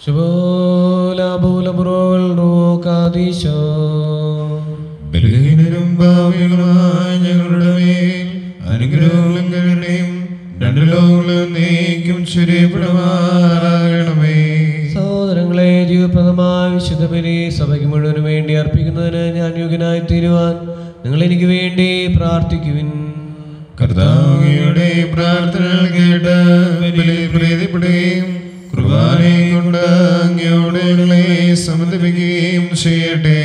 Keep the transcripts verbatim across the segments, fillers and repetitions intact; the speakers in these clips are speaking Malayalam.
ബലഹീനരും പാപികളുമായ ഞങ്ങളുടെ മേൽ അനുഗ്രഹങ്ങളും കരുണയും രണ്ട് ലോകങ്ങളും നീക്കും ചൊരിയപ്പെടുമാറാകണമേ. സഹോദരങ്ങളെ, ജീവപ്രദമായ വിശുദ്ധ ബലി സഭയ്ക്ക് മുഴുവന് വേണ്ടി അർപ്പിക്കുന്നതിന് ഞാൻ യോഗ്യനായി തീരുവാൻ നിങ്ങൾ എനിക്ക് വേണ്ടി പ്രാർത്ഥിക്കുവിൻ. കർത്താവിയുടെ പ്രാർത്ഥനകൾ കേട്ട് ബലിയിൽ പ്രീതിപ്പെടുകയും കുർബാനയെ കൊണ്ട് അങ്ങയോട് ഞങ്ങളെ സമർപ്പിക്കുകയും ചെയ്യട്ടെ.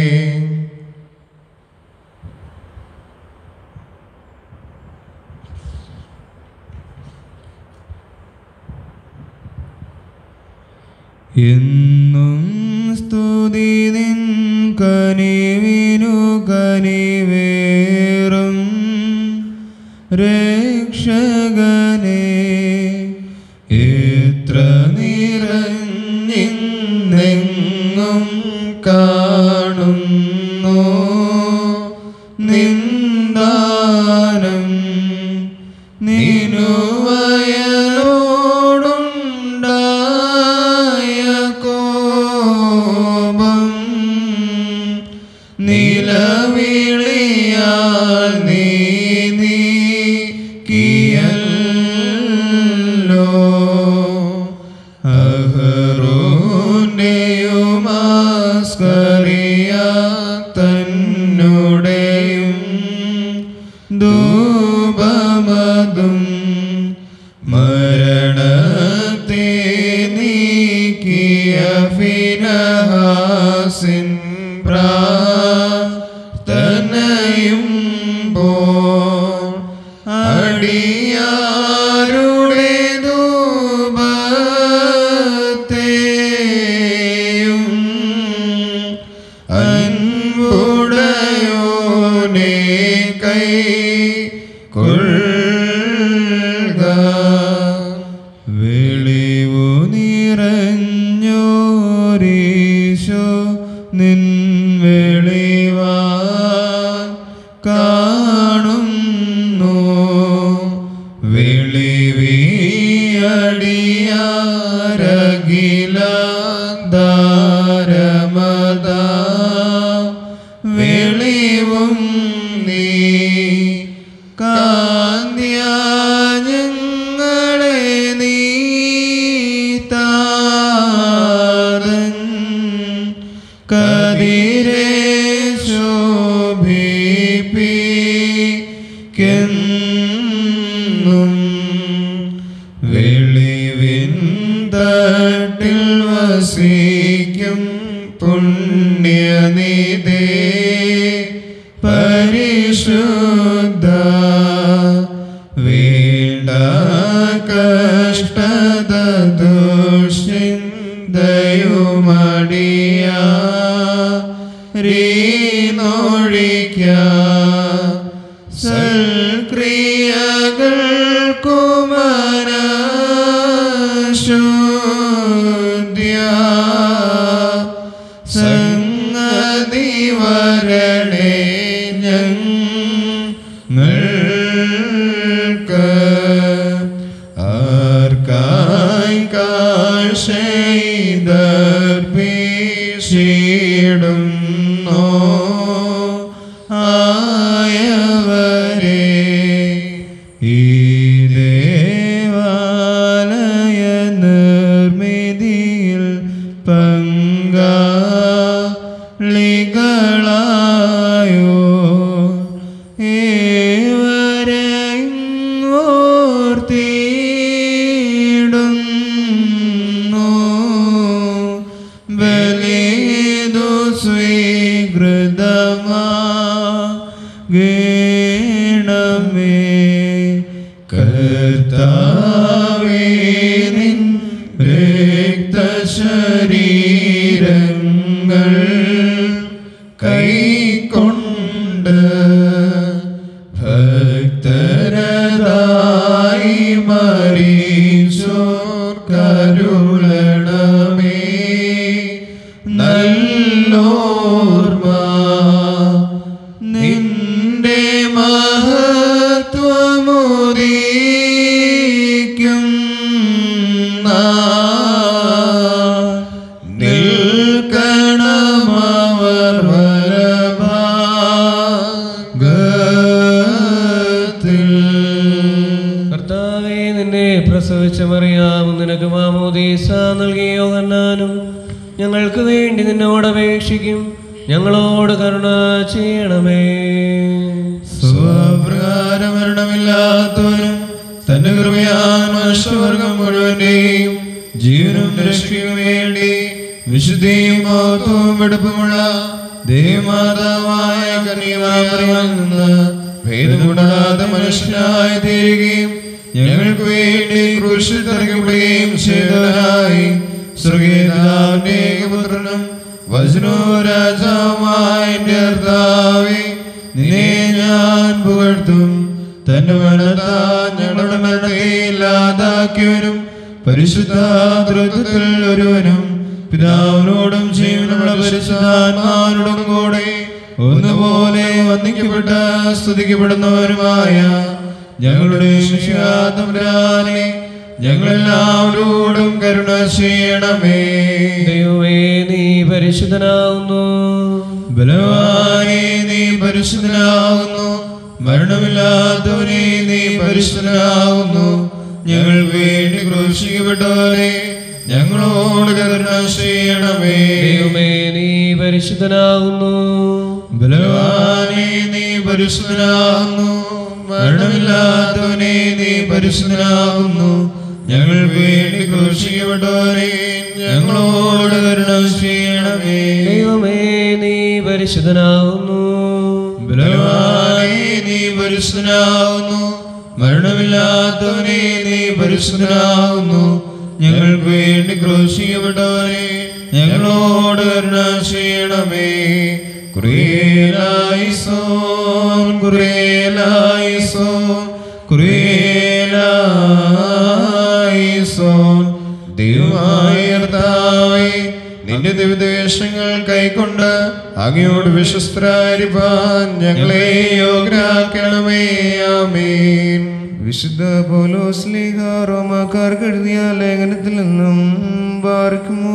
എന്നും സ്തുതി നിൻ കനിവിനു കനിവേറും രക്ഷകനെ, എത്ര നിറഞ്ഞെങ്ങും കാണുന്നു നിന്ദാനം. നിനുവയലോടുണ്ടായ കോപം നിലവിളിയാൽ നീ നീക്കിയല്ലോ. അഹരോന്റെയും ആസ്കറിയ തന്നുടെയും ധൂപമതും മരണത്തെ നീക്കിയ ഫിനഹാസിൻ പ്രാർത്ഥനയും പോൽ അടിയാരുടെ ധൂപത്തെയും അൻപുടയോനെ കൈ കൊള്ളുക. വെളിവു നിറഞ്ഞോരീശോ നിൻ വെളിവാ കാണുന്നു. വെളിവിയടിയാരകില ധാരമത വെളിവും നീ കാന്ത്യങ്ങളെ നീ താതൻ കതിരെ ശോഭിപ്പിക്കെന്നും. വെളിവിൻ തട്ടിൽ വസിക്കും പുണ്യനിധേ പരിശുദ്ധ വേണ്ട കഷ്ടത ദുശ്ചിന്തയുമടിയ രീനൊഴിക്ക സൽക്രിയകൾക്കുമനശുദ്ധ്യ സംഗതി വരണേ ഞങ്ങൾക്ക്. ആർക്കായി കാഴ്ചയിടുന്നോ ആയവരെ ഈ ദേവാലയ നിർമ്മിതിയിൽ പങ്കാളികളായോ ഏവരെയും ഓർത്തിടുന്നു. ബലിതു സ്വീകൃതമാകണമേ. കർത്താവേ, നിൻ രക്തശരീരങ്ങൾ കൈക്കൊണ്ട് ഭക്തരതായി മരിച്ചോർ കരുളണമേ. നല്ലോർമ്മ നിന്റെ മഹത്വമുദീക്കും നാൾ ജനിച്ച മറിയാമും നിനക്ക് മാമോദീസ നൽകിയ യോഹന്നാനും ഞങ്ങൾക്ക് വേണ്ടി നിന്നോട് അപേക്ഷിക്കും. ഞങ്ങളോട് കരുണ ചെയ്യണമേ. സ്വപ്രകാരം മരണമില്ലാത്തവനും തന്റെ കൃപയാൽ മനുഷ്യവർഗം മുഴുവന്റെയും ജീവനും രക്ഷയ്ക്കും വേണ്ടി വിശുദ്ധിയും മഹത്വവും വെടുപ്പുമുള്ള ദേവമാതാവായ കന്യകാമറിയത്തിൽ നിന്ന് ഭേദകൂടാതെ മനുഷ്യനായി തീരുകയും ഞങ്ങൾക്ക് വേണ്ടി ക്രൂശിൽ തറയ്ക്കപ്പെടുകയും ചെയ്തവനായി സ്വർഗീയപിതാവിന്റെ ഏകപുത്രനും വചനവും രാജാവുമായ എന്റെ കർത്താവേ, നിന്നെ ഞാൻ പുകഴ്ത്തും. തന്റെ മരണത്താൽ ഞങ്ങളുടെ മരണത്തെ ഇല്ലാതാക്കിയവനും പരിശുദ്ധ തൃത്വത്തിൽ ഒരുവനും പിതാവിനോടും ജീവനുള്ള പരിശുദ്ധാത്മാവിനോടും കൂടെ ഒന്നുപോലെ വന്ദിക്കപ്പെട്ട സ്തുതിക്കപ്പെടുന്നവരുമായ ഞങ്ങളുടെ തമ്പുരാനെ, ഞങ്ങളെല്ലാവരോടും കരുണ ചെയ്യണമേ. ദൈവമേ, നീ പരിശുദ്ധനാകുന്നു. ബലവാനേ, നീ പരിശുദ്ധനാകുന്നു. മരണമില്ലാത്തവനെ, നീ പരിശുദ്ധനാകുന്നു. ഞങ്ങൾക്ക് വേണ്ടി ക്രൂശിക്കപ്പെട്ടവനെ, ഞങ്ങളോട് കരുണ ചെയ്യണമേ. ദൈവമേ, നീ പരിശുദ്ധനാകുന്നു. ബലവാനേ, നീ പരിശുദ്ധനാകുന്നു. മരണമില്ലാത്തവനെ, നീ പരിശുദ്ധനാകുന്നു. ഞങ്ങൾക്ക് വേണ്ടി ക്രൂശിക്കപ്പെട്ടവനെ, ഞങ്ങളോട് കരുണ ചെയ്യണമേ. ദൈവമേ, നീ പരിശുദ്ധനാകുന്നു. ബലവാനേ, നീ പരിശുദ്ധനാകുന്നു. മരണമില്ലാത്തവനെ, നീ പരിശുദ്ധനാകുന്നു. ഞങ്ങൾക്ക് വേണ്ടി ക്രൂശിക്കപ്പെട്ടവനെ, ഞങ്ങളോട് കരുണ ചെയ്യണമേ. കുറിയേലായിസോൻ, കുറിയേലായിസോൻ, കുറിയേലായിസോൻ. ദൈവമായ കർത്താവേ, നിന്റെ ദിവ്യദേശങ്ങൾ കൈക്കൊണ്ട് അങ്ങയോട് വിശ്വസ്തരായിരിക്കാൻ ഞങ്ങളെ യോഗ്യരാക്കണമേ. ആമേൻ. വിശുദ്ധ പൗലോസ് ശ്ലീഹ റോമാക്കാർക്ക് എഴുതിയ ലേഖനത്തിൽ നിന്നും പാർക്കുമോ.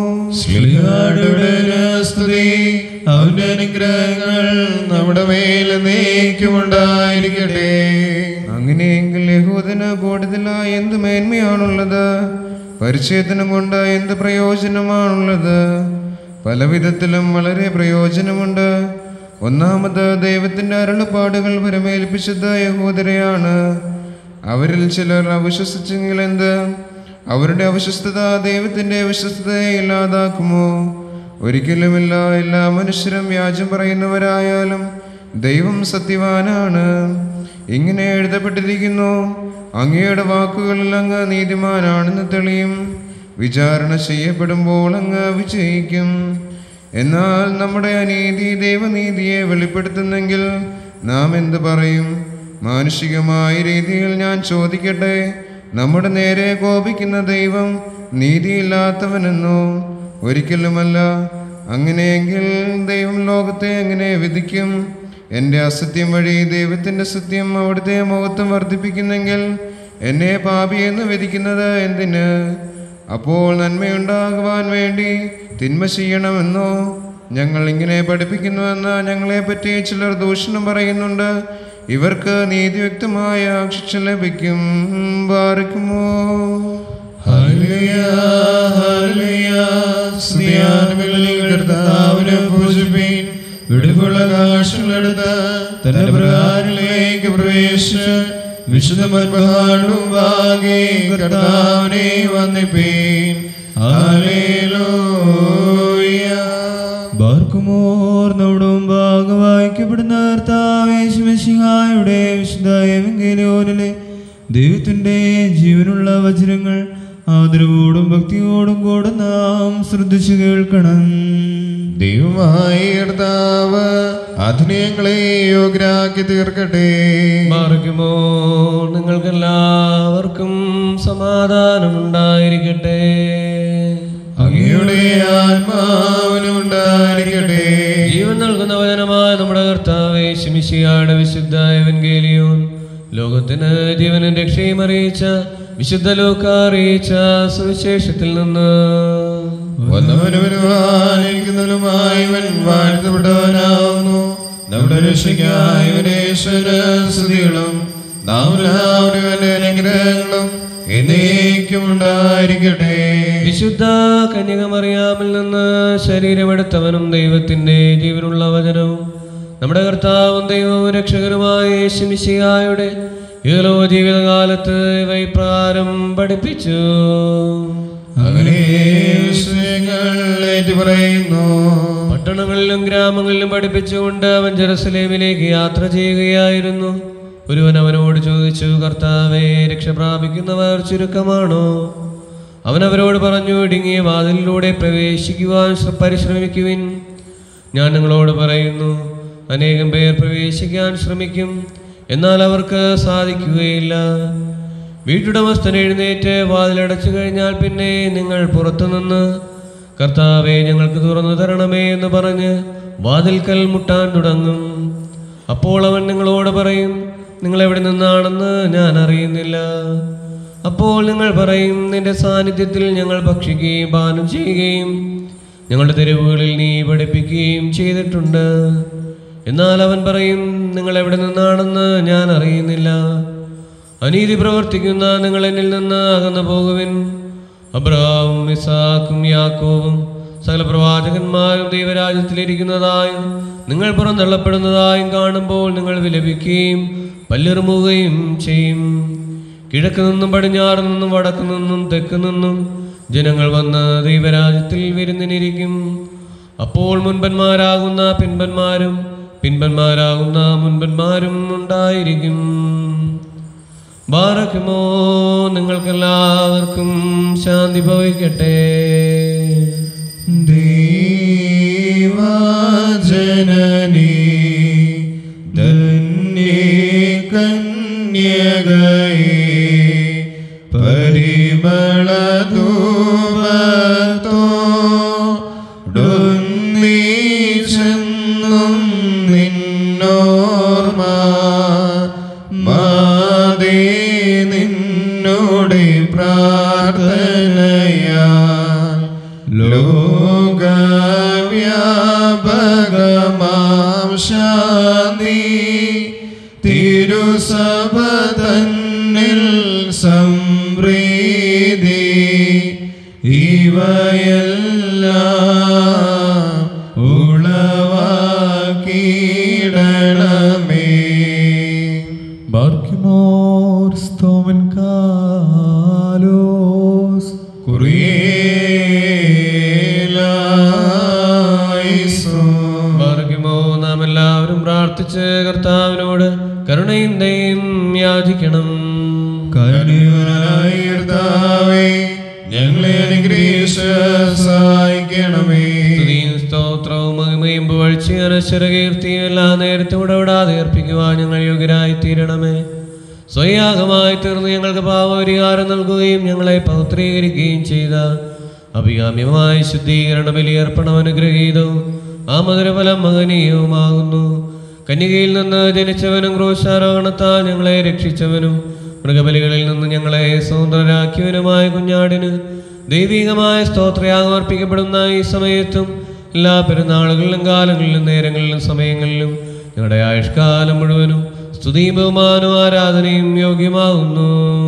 ശ്ലീഹായുടെ സ്തുതി, അവന്റെ അനുഗ്രഹങ്ങൾ നമ്മുടെ മേൽ നീക്കുമുണ്ടായിരിക്കട്ടെ. അങ്ങനെയെങ്കിൽ യഹൂദന് കൂടുതലായി എന്ത് മേന്മയാണുള്ളത്? പരിച്ഛേദനം കൊണ്ട് എന്ത് പ്രയോജനമാണുള്ളത്? പല വിധത്തിലും വളരെ പ്രയോജനമുണ്ട്. ഒന്നാമത്, ദൈവത്തിൻ്റെ അരുളപ്പാടുകൾ വരമേൽപ്പിച്ചത് യഹൂദരെയാണ്. അവരിൽ ചിലർ അവിശ്വസിച്ചെങ്കിൽ എന്ത്? അവരുടെ അവിശ്വസ്തത ദൈവത്തിൻ്റെ വിശ്വസ്തതയെ ഇല്ലാതാക്കുമോ? ഒരിക്കലുമില്ല. എല്ലാ മനുഷ്യരും വ്യാജം പറയുന്നവരായാലും ദൈവം സത്യവാനാണ്. ഇങ്ങനെ എഴുതപ്പെട്ടിരിക്കുന്നു, അങ്ങയുടെ വാക്കുകളിൽ അങ്ങ് നീതിമാനാണെന്ന് തെളിയും. വിചാരണ ചെയ്യപ്പെടുമ്പോൾ അങ്ങ് വിജയിക്കും. എന്നാൽ നമ്മുടെ അനീതി ദൈവനീതിയെ വെളിപ്പെടുത്തുന്നെങ്കിൽ നാം എന്ത് പറയും? മാനുഷികമായ രീതിയിൽ ഞാൻ ചോദിക്കട്ടെ, നമ്മുടെ നേരെ കോപിക്കുന്ന ദൈവം നീതിയില്ലാത്തവനെന്നോ? ഒരിക്കലുമല്ല. അങ്ങനെയെങ്കിൽ ദൈവം ലോകത്തെ എങ്ങനെ വിധിക്കും? എൻ്റെ അസത്യം വഴി ദൈവത്തിൻ്റെ സത്യം അവിടുത്തെ മഹത്വം വർദ്ധിപ്പിക്കുന്നെങ്കിൽ എന്നെ പാപിയെന്ന് വിധിക്കുന്നത് എന്തിന്? അപ്പോൾ നന്മയുണ്ടാകുവാൻ വേണ്ടി തിന്മ ചെയ്യണമെന്നോ? ഞങ്ങൾ ഇങ്ങനെ പഠിപ്പിക്കുന്നുവെന്ന് ഞങ്ങളെപ്പറ്റി ചിലർ ദൂഷണം പറയുന്നുണ്ട്. ഇവർക്ക് നീതി വ്യക്തമായ ശിക്ഷ ലഭിക്കും. ബാരക്കുമോ. Hallelujah, hallelujah. സ്തുതിയാർഹമായ കർത്താവിനെ പൂജിപ്പീൻ. വെടിപ്പുള്ള കാഴ്ചകളെടുത്ത് തന്റെ പ്രകാരങ്ങളിലേക്ക് പ്രവേശിച്ച് വിശുദ്ധ മുൻപാകെ കർത്താവിനെ വന്ദിപ്പീൻ. ഹല്ലേലൂയ. ബാർക്കുമോർ നമ്മുടെ മുമ്പാകെ വായിക്കപ്പെടുന്ന കർത്താവേ യേശുമിശിഹായുടെ വിശുദ്ധ എവങ്കേലിയോനിലെ ദൈവത്തിൻ്റെ ജീവനുള്ള വചനങ്ങൾ ആദരവോടും ഭക്തിയോടും കൂടെ നാം ശ്രദ്ധിച്ചു കേൾക്കണം. ദൈവമായ കർത്താവ് അതിനെ യോഗ്യരാക്കി തീർക്കട്ടെ. മാർഗമോ, നിങ്ങൾക്കെല്ലാവർക്കും സമാധാനമുണ്ടായിരിക്കട്ടെ. അങ്ങയുടെ ആത്മാവിനും ഉണ്ടായിരിക്കട്ടെ. ജീവൻ നൽകുന്ന വചനമായ നമ്മുടെ കർത്താവേ യേശുമിശിഹായുടെ വിശുദ്ധ എവങ്കേലിയോൻ ലോകത്തിന് ജീവനും രക്ഷയും അറിയിച്ച വിശുദ്ധ ലൂക്കാ അറിയിച്ച സുവിശേഷത്തിൽ നിന്ന് വന്നവനുമായവൻ വാഴ്ത്തപ്പെട്ടവനാവുന്നു. നമ്മുടെ രക്ഷയ്ക്കായവനെ സ്തുതികളും നാം എല്ലാവരും അനുഗ്രഹങ്ങളും എന്നേക്കും ഉണ്ടായിരിക്കട്ടെ. വിശുദ്ധ കന്യകമറിയാമിൽ നിന്ന് ശരീരമെടുത്തവനും ദൈവത്തിന്റെ ജീവനുള്ള വചനവും നമ്മുടെ കർത്താവും ദൈവവും രക്ഷകരുമായ യേശു മിശിഹായുടെ ഏലോ ജീവിതകാലത്ത് ഇവ ഇപ്രകാരം പഠിപ്പിച്ചു. അങ്ങനെ പറയുന്നു. പട്ടണങ്ങളിലും ഗ്രാമങ്ങളിലും പഠിപ്പിച്ചുകൊണ്ട് അവൻ ജെറുസലേമിലേക്ക് യാത്ര ചെയ്യുകയായിരുന്നു. ഒരുവൻ അവനോട് ചോദിച്ചു, കർത്താവേ, രക്ഷ പ്രാപിക്കുന്നവർ ചുരുക്കമാണോ? അവൻ അവരോട് പറഞ്ഞു, ഇടുങ്ങിയ വാതിലിലൂടെ പ്രവേശിക്കുവാൻ പരിശ്രമിക്കുവിൻ. ഞാൻ നിങ്ങളോട് പറയുന്നു, അനേകം പേർ പ്രവേശിക്കാൻ ശ്രമിക്കും, എന്നാൽ അവർക്ക് സാധിക്കുകയില്ല. വീട്ടുടമസ്ഥൻ എഴുന്നേറ്റ് വാതിലടച്ചു കഴിഞ്ഞാൽ പിന്നെ നിങ്ങൾ പുറത്തുനിന്ന് കർത്താവെ ഞങ്ങൾക്ക് തുറന്നു തരണമേ എന്ന് പറഞ്ഞ് വാതിൽക്കൽ മുട്ടാൻ തുടങ്ങും. അപ്പോൾ അവൻ നിങ്ങളോട് പറയും, നിങ്ങൾ എവിടെ നിന്നാണെന്ന് ഞാൻ അറിയുന്നില്ല. അപ്പോൾ നിങ്ങൾ പറയും, നിന്റെ സാന്നിധ്യത്തിൽ ഞങ്ങൾ ഭക്ഷിക്കുകയും പാനം ചെയ്യുകയും ഞങ്ങളുടെ തെരുവുകളിൽ നീ പഠിപ്പിക്കുകയും ചെയ്തിട്ടുണ്ട്. എന്നാൽ അവൻ പറയും, നിങ്ങൾ എവിടെ നിന്നാണെന്ന് ഞാൻ അറിയുന്നില്ല. അനീതി പ്രവർത്തിക്കുന്ന നിങ്ങൾ എന്നിൽ നിന്ന് അകന്നു പോകുവിൻ. അബ്രഹാമും ഇസാക്കും യാക്കോബും സകല പ്രവാചകന്മാരും ദൈവരാജ്യത്തിലിരിക്കുന്നതായും നിങ്ങൾ പുറന്തള്ളപ്പെടുന്നതായും കാണുമ്പോൾ നിങ്ങൾ വിലപിക്കുകയും പല്ലിറുമുകയും ചെയ്യും. കിഴക്ക് നിന്നും പടിഞ്ഞാറ് നിന്നും വടക്ക് നിന്നും തെക്ക് നിന്നും ജനങ്ങൾ വന്ന് ദൈവരാജ്യത്തിൽ വിരുന്നിനിരിക്കും. അപ്പോൾ മുൻപന്മാരാകുന്ന പിൻപന്മാരും പിൻപന്മാരാകുന്ന മുൻപന്മാരും ഉണ്ടായിരിക്കും. ബാറക്കുമോ, നിങ്ങൾക്കെല്ലാവർക്കും ശാന്തി ഭവിക്കട്ടെ. ദേവജനനീ ധന്യേ കന്യകയേ പരിമളധൂപത്തോടൊന്നിച്ചെന്നും നിന്നോർമ്മ മാതേ നിന്നോടെ പ്രാർത്ഥനയാ ലോകവ്യാപകമാം ശാന്തി തിരുസഭ തന്നിൽ സംപ്രീതി ഇവയെല്ലാം ഉളവാക്കിയിടണമേ. ബാർക്കിമോർ സ്തോമൻ കാലോസ് കുറിയേലായിസോൻ. ബാറക്കുമോ, നാം എല്ലാവരും പ്രാർത്ഥിച്ച് കർത്താവിനോട് കരുണയും ദയയും യാചിക്കണം. കരുണയായ കർത്താവേ, ഞങ്ങളെ അനുഗ്രഹിച്ച് സഹായിക്കണമേ. സ്തുതിയും സ്തോത്രവും മഹിമയും പുകഴ്ചയും അനശ്വരകീർത്തിയും എല്ലാ നേരത്തും ഇടപെടാതെ അർപ്പിക്കുവാൻ ഞങ്ങൾ യോഗ്യരായി തീരണമേ. സ്വയാഗമായി തീർന്ന് ഞങ്ങൾക്ക് പാപപരിഹാരം നൽകുകയും ഞങ്ങളെ പൗത്രീകരിക്കുകയും ചെയ്ത അഭികാമ്യമായ ശുദ്ധീകരണ ബലിയർപ്പണം അനുഗ്രഹീതവും ആ മധുരഫലം മഹനീയവുമാകുന്നു. കന്യകയിൽ നിന്ന് ജനിച്ചവനും ക്രൂശാരോഹണത്താൽ ഞങ്ങളെ രക്ഷിച്ചവനും മൃഗബലികളിൽ നിന്ന് ഞങ്ങളെ സ്വതന്ത്രരാക്കിയവനുമായ കുഞ്ഞാടിന് ദൈവികമായ സ്തോത്രയാഗം അർപ്പിക്കപ്പെടുന്ന ഈ സമയത്തും എല്ലാ പെരുന്നാളുകളിലും കാലങ്ങളിലും നേരങ്ങളിലും സമയങ്ങളിലും ഞങ്ങളുടെ ആയുഷ്കാലം മുഴുവനും സ്തുതിയും ബഹുമാനവും ആരാധനയും യോഗ്യമാകുന്നു.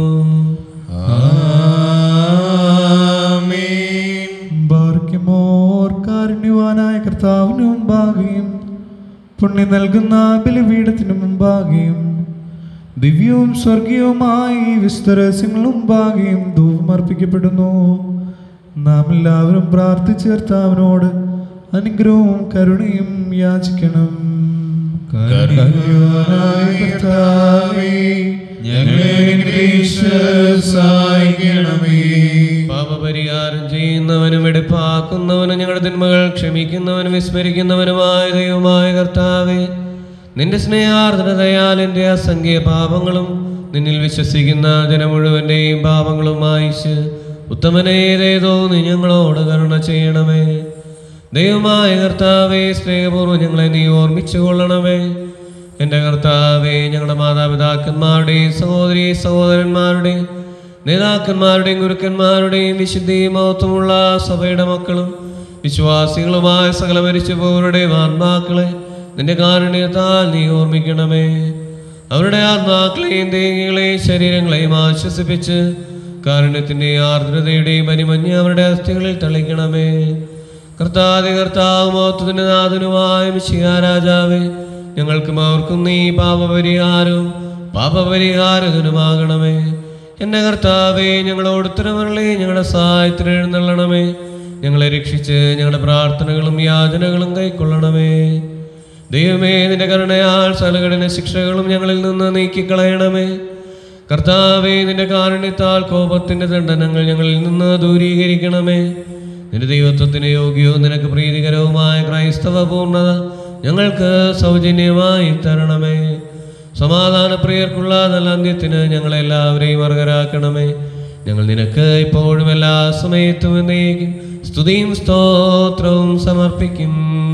ആമേൻ. ബാർക്കിമോർ കാരുണ്യവാനായ കർത്താവിന് മുമ്പാകെയും പുണ്യം നൽകുന്ന ബലിപീഠത്തിനു മുമ്പാകെയും ദിവ്യവും സ്വർഗീയവുമായി വിസ്തരസ്യങ്ങളും മുമ്പാകെയും ധൂപം അർപ്പിക്കപ്പെടുന്നു. നാം എല്ലാവരും പ്രാർത്ഥിച്ച് കർത്താവിനോട് അനുഗ്രഹവും കരുണയും യാചിക്കണം. കരുണയായ കർത്താവേ, ഞങ്ങളെ അനുഗ്രഹിച്ച് സഹായിക്കണമേ. പാപപരിഹാരം ചെയ്യുന്നവനും എടുപ്പാക്കുന്നവനും ഞങ്ങളുടെ തിന്മകൾ ക്ഷമിക്കുന്നവനും വിസ്മരിക്കുന്നവനുമായ ദൈവമായ കർത്താവേ, നിന്റെ സ്നേഹാർദ്രതയാൽ എൻ്റെ അസംഖ്യ പാപങ്ങളും നിന്നിൽ വിശ്വസിക്കുന്ന ജനം മുഴുവൻ്റെയും പാപങ്ങളും മായിച്ച് ഉത്തമനേതേതോ നീ ഞങ്ങളോട് കരുണ ചെയ്യണമേ. ദൈവമായ കർത്താവേ, സ്നേഹപൂർവ്വം ഞങ്ങളെ നീ ഓർമ്മിച്ചു കൊള്ളണമേ. എൻ്റെ കർത്താവേ, ഞങ്ങളുടെ മാതാപിതാക്കന്മാരുടെയും സഹോദരി സഹോദരന്മാരുടെയും നേതാക്കന്മാരുടെയും ഗുരുക്കന്മാരുടെയും വിശുദ്ധിയും മഹത്വമുള്ള സഭയുടെ മക്കളും വിശ്വാസികളുമായ സകല മരിച്ചുപോയവരുടെയും ആത്മാക്കളെ നിന്റെ കാരുണ്യത്താൽ നീ ഓർമ്മിക്കണമേ. അവരുടെ ആത്മാക്കളെയും ദേഹികളെയും ശരീരങ്ങളെയും ആശ്വസിപ്പിച്ച് കാരുണ്യത്തിന്റെ ആർദ്രതയുടെയും പരിമഞ്ഞ് അവരുടെ അസ്ഥികളിൽ തളിക്കണമേ. കർത്താതി കർത്താവ് മഹത്വത്തിന്റെ നാഥനുമായ മിശിഹാ രാജാവേ, ഞങ്ങൾക്കും അവർക്കും നീ പാപപരിഹാരവും പാപപരിഹാരകനുമാകണമേ. എന്റെ കർത്താവേ, ഞങ്ങളോട് ഉത്തരമരളി ഞങ്ങളുടെ സഹായത്തിന് എഴുന്നള്ളണമേ. ഞങ്ങളെ രക്ഷിച്ച് ഞങ്ങളുടെ പ്രാർത്ഥനകളും യാചനകളും കൈക്കൊള്ളണമേ. ദൈവമേ, നിന്റെ കരുണയാൽ സകലകഠിന ശിക്ഷകളും ഞങ്ങളിൽ നിന്ന് നീക്കിക്കളയണമേ. കർത്താവേ, നിന്റെ കാരുണ്യത്താൽ കോപത്തിന്റെ ദണ്ഡനങ്ങൾ ഞങ്ങളിൽ നിന്ന് ദൂരീകരിക്കണമേ. നിന്റെ ദൈവത്വത്തിന് യോഗ്യവും നിനക്ക് പ്രീതികരവുമായ ക്രൈസ്തവ പൂർണ്ണത ഞങ്ങൾക്ക് സൗജന്യമായി തരണമേ. സമാധാനപ്രിയർക്കുള്ള നല്ല അന്ത്യത്തിന് ഞങ്ങളെല്ലാവരെയും അർഹരാക്കണമേ. ഞങ്ങൾ നിനക്ക് ഇപ്പോഴും എല്ലാ സമയത്തും എന്നേക്കും സ്തുതിയും സ്തോത്രവും സമർപ്പിക്കും.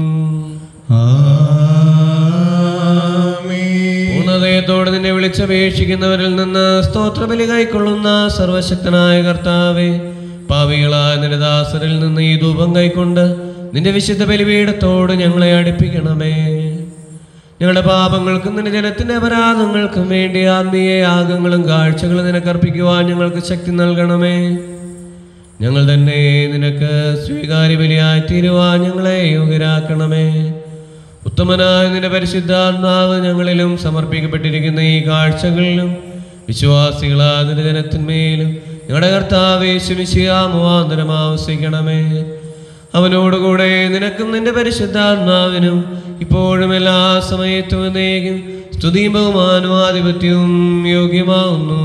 പൂർണ്ണതയോടെ നിന്നെ വിളിച്ചപേക്ഷിക്കുന്നവരിൽ നിന്ന് സ്തോത്രബലി കൈക്കൊള്ളുന്ന സർവശക്തനായ കർത്താവേ, പാപികളായ നിന്റെ ദാസരിൽ നിന്ന് ഈ ധൂപം കൈക്കൊണ്ട് നിന്റെ വിശുദ്ധ ബലിപീഠത്തോട് ഞങ്ങളെ അടുപ്പിക്കണമേ. ഞങ്ങളുടെ പാപങ്ങൾക്കും നിന്റെ ജനത്തിന്റെ അപരാധങ്ങൾക്കും വേണ്ടി ആത്മീയ യാഗങ്ങളും കാഴ്ചകളും നിനക്കർപ്പിക്കുവാൻ ഞങ്ങൾക്ക് ശക്തി നൽകണമേ. ഞങ്ങൾ തന്നെ നിനക്ക് സ്വീകാര്യ ബലിയായി തീരുവാൻ ഞങ്ങളെ യോഗ്യരാക്കണമേ. ഉത്തമനായ നിന്റെ പരിശുദ്ധാത്മാവ് ഞങ്ങളിലും സമർപ്പിക്കപ്പെട്ടിരിക്കുന്ന ഈ കാഴ്ചകളിലും വിശ്വാസികളായ നിന്റെ ജനത്തിന്മേലും ഞങ്ങളുടെ കർത്താവേ യേശു മിശിഹാ മുഖാന്തരം ആവസിക്കണമേ. അവനോടുകൂടെ നിനക്കും നിന്റെ പരിശുദ്ധാത്മാവിനും ഇപ്പോഴും എല്ലാ സമയത്തും എന്നേക്കും സ്തുതിയും ബഹുമാനവും ആധിപത്യവും യോഗ്യമാവുന്നു.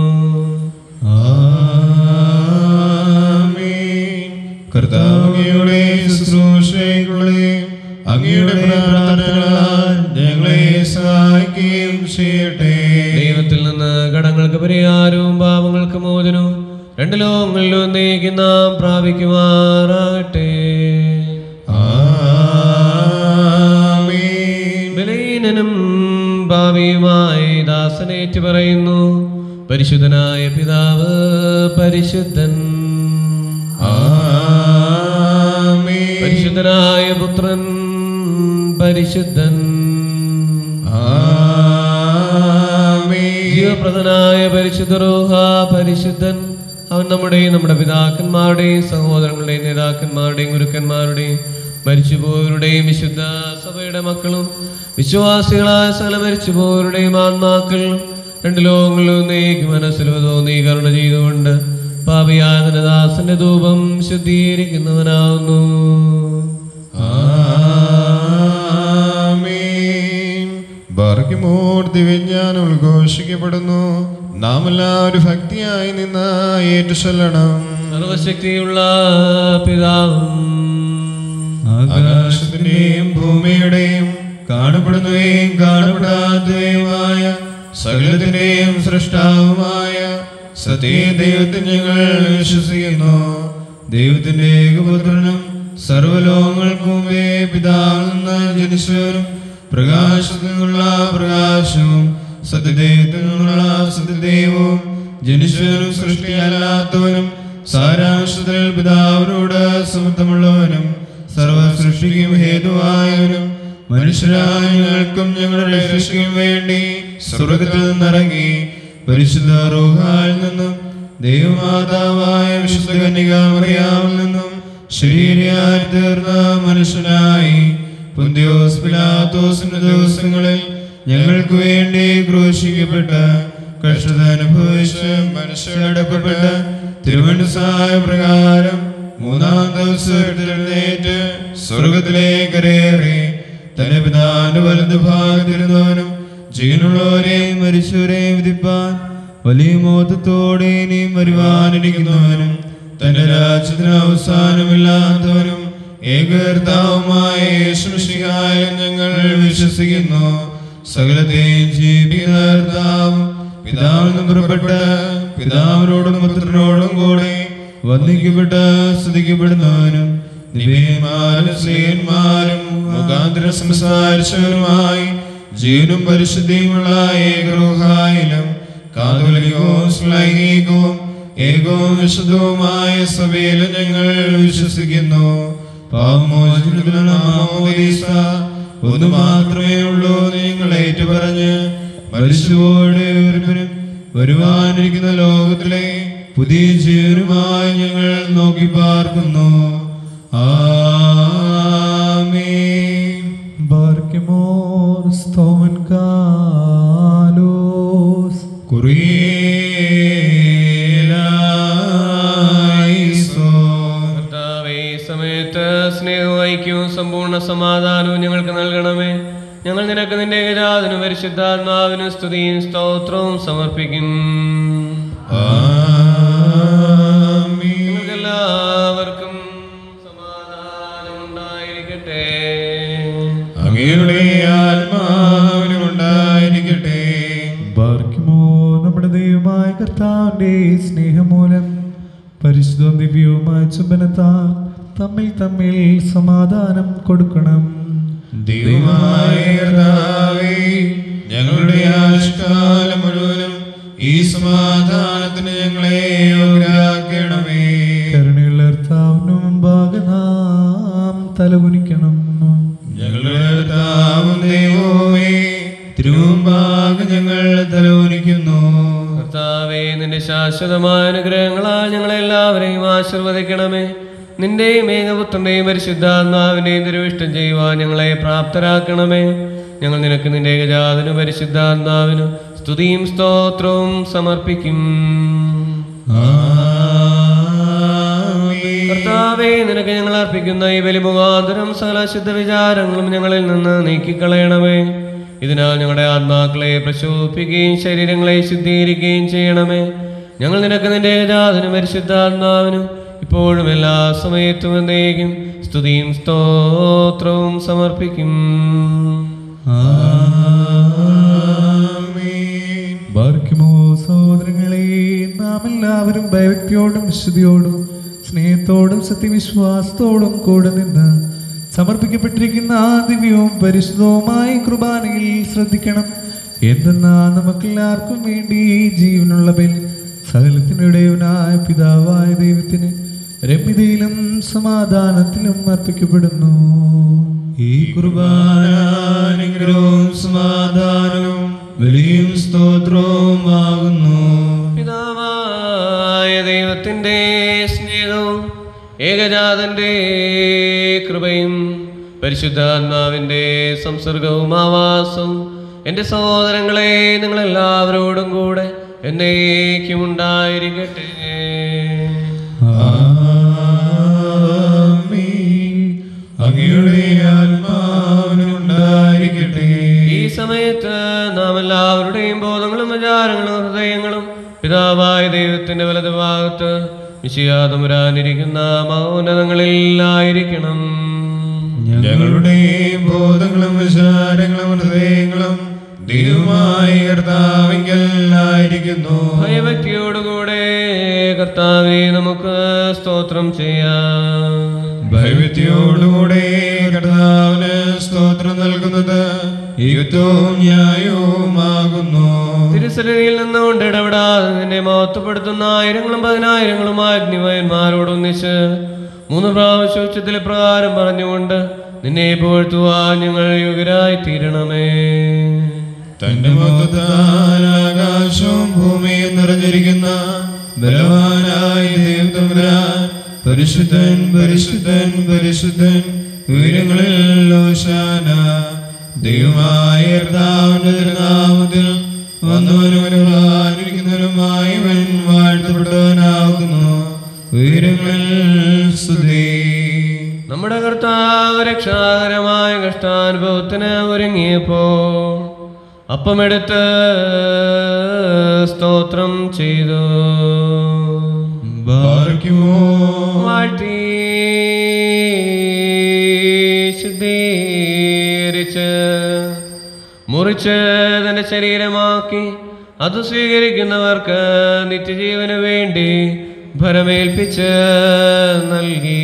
കർത്താവേ, ശുശ്രൂഷകളെയും അങ്ങയുടെ പ്രാർത്ഥനകളാൽ ഞങ്ങളെ സഹായിക്കുകയും ചെയ്യട്ടെ. ദൈവത്തിൽ നിന്ന് കടങ്ങൾക്ക് പരിഹാരവും പാപങ്ങൾക്ക് മോചനവും രണ്ട് ലോകങ്ങളിലും എന്നേക്കും നാം പ്രാപിക്കുമാറാകട്ടെ. ബലഹീനനും ഭാവിയുമായി ദാസനേറ്റ് പറയുന്നു, പരിശുദ്ധനായ പിതാവ് പരിശുദ്ധൻ, പരിശുദ്ധനായ പുത്രൻ പരിശുദ്ധൻ, ജീവപ്രദനായ പരിശുദ്ധ റൂഹ പരിശുദ്ധൻ. അവൻ നമ്മുടെയും നമ്മുടെ പിതാക്കന്മാരുടെയും സഹോദരങ്ങളുടെയും നേതാക്കന്മാരുടെയും ഗുരുക്കന്മാരുടെയും മരിച്ചുപോയവരുടെയും വിശുദ്ധ സഭയുടെ മക്കളും വിശ്വാസികളായ സകല മരിച്ചുപോയവരുടെയും ആത്മാക്കളും രണ്ട് ലോകങ്ങളിലും നീക്കി മനസ്സിൽ തോന്നി കരുണ ചെയ്തുകൊണ്ട് പാപിയായ നിന്റെ ദാസന്റെ ധൂപം ശുദ്ധീകരിക്കുന്നവനാവുന്നു. ദിവ്യജ്ഞാനം ഉദ്ഘോഷിക്കപ്പെടുന്നു. നാം എല്ലാവരും ഭക്തിയായി നിന്ന് ഏറ്റുചൊല്ലണം. സർവശക്തിയുള്ള പിതാവും ആകാശത്തിന്റെയും ഭൂമിയുടെയും കാണപ്പെടുന്നവയും കാണപ്പെടാത്തവയുമായ സകലത്തിന്റെയും സൃഷ്ടാവുമായ സത്യദൈവത്തിൽ ഞങ്ങൾ വിശ്വസിക്കുന്നു. ദൈവത്തിന്റെ ഏകപുത്രനും സർവ്വലോകങ്ങൾക്കും മുമ്പേ പിതാവിൽ നിന്ന് ജനിച്ചവരും പ്രകാശത്തിൽ നിന്നുള്ള പ്രകാശവും സത്യദൈവത്തിൽ നിന്നുള്ള സത്യദൈവവും ജനിച്ചവനും സൃഷ്ടിയല്ലാത്തവനും സാരാംശത്തിൽ പിതാവിനോട് സമത്വമുള്ളവനും സർവ സൃഷ്ടിക്കും ഹേതുവായവനും മനുഷ്യരായ ഞങ്ങൾക്കും ഞങ്ങളുടെ രക്ഷയ്ക്കും വേണ്ടി സ്വർഗ്ഗത്തിൽ നിന്നിറങ്ങി പരിശുദ്ധ റൂഹായിൽ നിന്നും ദൈവമാതാവായ വിശുദ്ധ കന്യകാമറിയാമിൽ നിന്നും ശരീരയായി തീർന്ന മനുഷ്യനായി പൊന്തിയോസ് പിലാത്തോസിന്റെ ദിവസങ്ങളിൽ ഞങ്ങൾക്ക് വേണ്ടി ക്രൂശിക്കപ്പെട്ട് കഷ്ടത അനുഭവിച്ച് മനുഷ്യടക്കപ്പെട്ട് തിരുമനസ്സായ പ്രകാരം മൂന്നാം ദിവസം എഴുന്നേറ്റ് സ്വർഗത്തിലേക്ക് കരേറി തന്റെ പിതാവിന്റെ വലതു ഭാഗത്തിരുന്നവനും ജീവനുള്ളവരെയും മരിച്ചവരെയും വിധിപ്പാൻ വലിയ മോഹത്തോടെ ഇനിയും വരുവാനിരിക്കുന്നവനും തന്റെ രാജ്യത്തിന് അവസാനമില്ലാത്തവനും ഏകകർത്താവുമായ യേശു മിശിഹായിൽ ഞങ്ങൾ വിശ്വസിക്കുന്നു. സകലത്തെയും ജീവിക്കുന്ന കർത്താവും പിതാവിൽ നിന്ന് പുറപ്പെട്ട് പിതാവിനോടും പുത്രനോടും കൂടെ വന്ദിക്കപ്പെട്ട് സ്തുതിക്കപ്പെടുന്നവനും ദിവ്യന്മാരും സ്ത്രീയന്മാരും മുഖാന്തരം സംസാരിച്ചവരുമായി ജീവനും പരിശുദ്ധിയുമുള്ള ഏകരൂഹായിലും കാതോലികവും ശ്ലൈഹികവും ഏകവും വിശുദ്ധവുമായ സഭയിലും ഞങ്ങൾ വിശ്വസിക്കുന്നു. പാപമോചനത്തിനുള്ള മാമോദീസ ഒന്ന് മാത്രമേ ഉള്ളൂ. നിങ്ങൾ ഏറ്റുപറഞ്ഞ് മരിച്ചുപോയുടെ ഒരുവനും വരുവാനിരിക്കുന്ന ലോകത്തിലെ പുതിയ ജീവനുമായി ഞങ്ങൾ നോക്കി പാർക്കുന്നു. ആമേൻ. ബാർക്കിമോർ സ്തോമൻ കാലോസ് കുറിയേലായിസോൻ. കർത്താവേ, ഈ സമയത്ത് സ്നേഹവും ഐക്യവും സമ്പൂർണ്ണ സമാധാനവും ഞങ്ങൾക്ക് നൽകണമേ. ഞങ്ങൾ നിനക്ക് നിന്റെ ഏകജാതനും പരിശുദ്ധാത്മാവിനും സ്തുതിയും സ്തോത്രവും സമർപ്പിക്കും. എല്ലാവർക്കും സമാധാനം ഉണ്ടായിരിക്കട്ടെ. അങ്ങയുടെ ആത്മാവിനും ഉണ്ടായിരിക്കട്ടെ. ബാർക്കിമോ നമ്മുടെ ദൈവമായ കർത്താവിന്റെ സ്നേഹമൂലം പരിശുദ്ധവും ദിവ്യവുമായ ചുംബനത്താൽ തമ്മിൽ തമ്മിൽ സമാധാനം കൊടുക്കണം. ദൈവമായ കർത്താവേ, ഞങ്ങളുടെ ആയുഷ്കാലം മുഴുവനും ഈ സമാധാനത്തിന് ഞങ്ങളെ യോഗ്യരാക്കണമേ. കരുണയുള്ള കർത്താവിന് മുമ്പാകെ നാം തലകുനിക്കണം. ഞങ്ങളുടെ കർത്താവും ദൈവമേ, തിരുമുമ്പാകെ ഞങ്ങൾ തലകുനിക്കുന്നു. കർത്താവേ, നിന്റെ ശാശ്വതമായ അനുഗ്രഹങ്ങളാൽ ഞങ്ങളെല്ലാവരെയും ആശീർവദിക്കണമേ. നിന്റെയും ഏകപുത്രന്റെയും പരിശുദ്ധാത്മാവിന്റെയും തിരുവിഷ്ടം ചെയ്യുവാൻ ഞങ്ങളെ പ്രാപ്തരാക്കണമേ. ഞങ്ങൾ നിനക്ക് നിന്റെ ഏകജാതനും പരിശുദ്ധാത്മാവിനും സ്തുതിയും സ്തോത്രവും സമർപ്പിക്കും. കർത്താവേ, നിനക്ക് ഞങ്ങൾ അർപ്പിക്കുന്ന ഈ ബലി മുഖാന്തരം സകല ശുദ്ധ വിചാരങ്ങളും ഞങ്ങളിൽ നിന്ന് നീക്കിക്കളയണമേ. ഇതിനാൽ ഞങ്ങളുടെ ആത്മാക്കളെ പ്രശോഭിക്കുകയും ശരീരങ്ങളെ ശുദ്ധീകരിക്കുകയും ചെയ്യണമേ. ഞങ്ങൾ നിനക്ക് നിന്റെ ഏകജാതനും പരിശുദ്ധാത്മാവിനും ഇപ്പോഴും എല്ലാ സമയത്തും എന്നേക്കും സ്തുതിയും സ്തോത്രവും സമർപ്പിക്കും. ബാർക്കിമോ സഹോദരങ്ങളെ, നാം എല്ലാവരും ഭയഭക്തിയോടും വിശുദ്ധിയോടും സ്നേഹത്തോടും സത്യവിശ്വാസത്തോടും കൂടെ നിന്ന് സമർപ്പിക്കപ്പെട്ടിരിക്കുന്ന ആ ദിവ്യവും പരിശുദ്ധവുമായ കുർബാനയിൽ ശ്രദ്ധിക്കണം. എന്തെന്നാ നമുക്കെല്ലാവർക്കും വേണ്ടി ജീവനുള്ള ബലി സകലത്തിനുടയവനായ പിതാവായ ദൈവത്തിന് രമ്യതയിലും സമാധാനത്തിലും അർപ്പിക്കപ്പെടുന്നു. ഈ കുർബാന അനുഗ്രഹവും സമാധാനവും ബലിയും സ്തോത്രവും ആകുന്നു. പിതാവായ ദൈവത്തിന്റെ സ്നേഹവും ഏകജാതന്റെ കൃപയും പരിശുദ്ധാത്മാവിന്റെ സംസർഗവും ആവാസവും എൻ്റെ സഹോദരങ്ങളെ നിങ്ങളെല്ലാവരോടും കൂടെ എന്നേക്കും ഉണ്ടായിരിക്കട്ടെ. അങ്ങയുടെ ആത്മാവിനും ഉണ്ടായിരിക്കട്ടെ. ഈ സമയത്ത് നാം എല്ലാവരുടെയും ബോധങ്ങളും വിചാരങ്ങളും ഹൃദയങ്ങളും പിതാവായ ദൈവത്തിന്റെ വലതുഭാഗത്ത് മിശിഹാതമ്പുരാനിരിക്കുന്ന മൗനതങ്ങളിലായിരിക്കണം. ഞങ്ങളുടെ ബോധങ്ങളും വിചാരങ്ങളും ഹൃദയങ്ങളും ദൈവമായ കർത്താവിങ്കലായിരിക്കുന്നു. ഭയഭക്തിയോടുകൂടെ കർത്താവെ നമുക്ക് സ്തോത്രം ചെയ്യാം. ഭയഭക്തിയോടുകൂടെ കർത്താവിന് സ്തോത്രം നൽകുന്നത് യുക്തവും ന്യായവുമാകുന്നു. തിരുസന്നിധിയിൽ നിന്നുകൊണ്ട് ഇടപെടാതെ നിന്നെ മഹത്വപ്പെടുത്തുന്ന ആയിരങ്ങളും പതിനായിരങ്ങളും അഗ്നിമയന്മാരോടൊന്നിച്ച് മൂന്ന് പ്രാവശ്യം ഉച്ചത്തിൽ പ്രകാരം പറഞ്ഞുകൊണ്ട് നിന്നെ പുകഴ്ത്തുവാൻ ഞങ്ങൾ യോഗ്യരായി തീരണമേ. തന്റെ മഹത്വത്താൽ ആകാശവും ഭൂമിയും നിറഞ്ഞിരിക്കുന്ന ബലവാനായ ദൈവതമ്പുരാൻ പരിശുദ്ധൻ പരിശുദ്ധൻ പരിശുദ്ധൻ ഉയരങ്ങളിൽ ഹോശാന. ദൈവമായ കർത്താവിന്റെ തിരുനാമത്തിൽ വന്നവനും വരാനിരിക്കുന്നവനുമായവൻ വാഴ്ത്തപ്പെട്ടവനാകുന്നു. ഉയരങ്ങളിൽ സ്തുതി. നമ്മുടെ കർത്താവ് രക്ഷാകരമായ കഷ്ടാനുഭവത്തിന് ഒരുങ്ങിയപ്പോ അപ്പമെടുത്ത് സ്തോത്രം ചെയ്തു വാഴ്ത്തി ശുദ്ധീകരിച്ച് മുറിച്ച് തന്റെ ശരീരമാക്കി അത് സ്വീകരിക്കുന്നവർക്ക് നിത്യജീവന് വേണ്ടി ഭരമേൽപ്പിച്ച് നൽകി.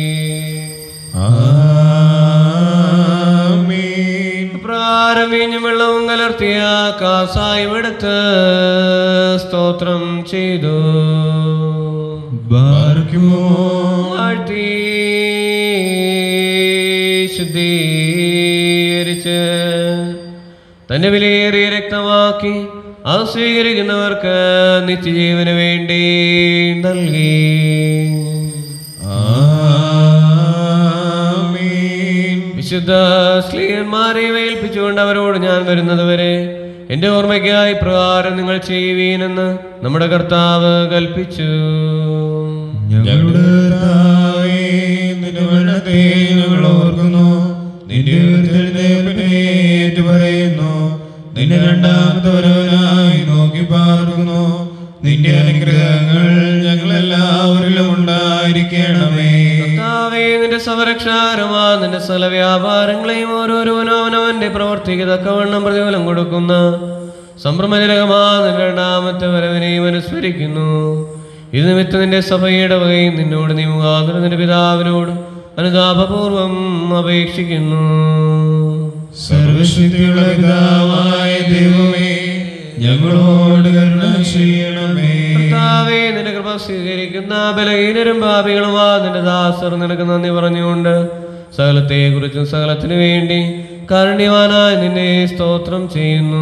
പ്രാരമീഞ്ഞും വെള്ളവും കലർത്തിയ കാസായും എടുത്ത് സ്തോത്രം ചെയ്തു വാഴ്ത്തി ശുദ്ധീകരിച്ച് തന്റെ വിലയേറിയ രക്തമാക്കി അത് സ്വീകരിക്കുന്നവർക്ക് നിത്യജീവന് വേണ്ടി നൽകി. വിശുദ്ധ സ്ലീഹന്മാരെ ഏൽപ്പിച്ചുകൊണ്ട് അവരോട് ഞാൻ വരുന്നത് വരെ എന്റെ ഓർമ്മയ്ക്കായി പ്രകാരം നിങ്ങൾ ചെയ്യുവീനെന്ന് നമ്മുടെ കർത്താവ് കൽപ്പിച്ചു. ഞങ്ങളുടെ കർത്താവേ, നിന്റെ മരണത്തെ ഞങ്ങൾ ഓർക്കുന്നു, നിന്റെ ഉയർത്തെഴുന്നേൽപ്പിനെ ഏറ്റുപറയുന്നു, നിന്റെ രണ്ടാമത്തെ വരവിനായി നോക്കി പാർക്കുന്നു. നിന്റെ അനുഗ്രഹങ്ങൾ ഞങ്ങളെല്ലാവരിലും ഉണ്ടായിരിക്കണമേ. കർത്താവേ, നിന്റെ സ്വരക്ഷാരമാ നിന്റെ സ്ഥല വ്യാപാരങ്ങളെയും ഓരോരോനോ അവനവന്റെ പ്രവർത്തിക്ക് തക്കവണ്ണം പ്രതിഫലം കൊടുക്കുന്ന സംഭ്രമജനകമാ നിന്റെ രണ്ടാമത്തെ വരവിനെയും അനുസ്മരിക്കുന്നു. ഇത് നിമിത്തം നിന്റെ സഭയുടെ വകയും നിന്നോട് നീ മുഖാന്തരം നിന്റെ പിതാവിനോട് അനുതാപപൂർവം അപേക്ഷിക്കുന്നു. സർവശക്തിയുള്ള പിതാവായ ദൈവമേ, ഞങ്ങളോട് കരുണ ചെയ്യണമേ. കർത്താവേ, നിന്റെ കൃപ സ്വീകരിക്കുന്ന ബലഹീനരും പാപികളുമാ നിന്റെ ദാസർ നിനക്ക് നന്ദി പറഞ്ഞുകൊണ്ട് സകലത്തെ കുറിച്ചും സകലത്തിനു വേണ്ടി കാരുണ്യവാനായി നിന്നെ സ്തോത്രം ചെയ്യുന്നു.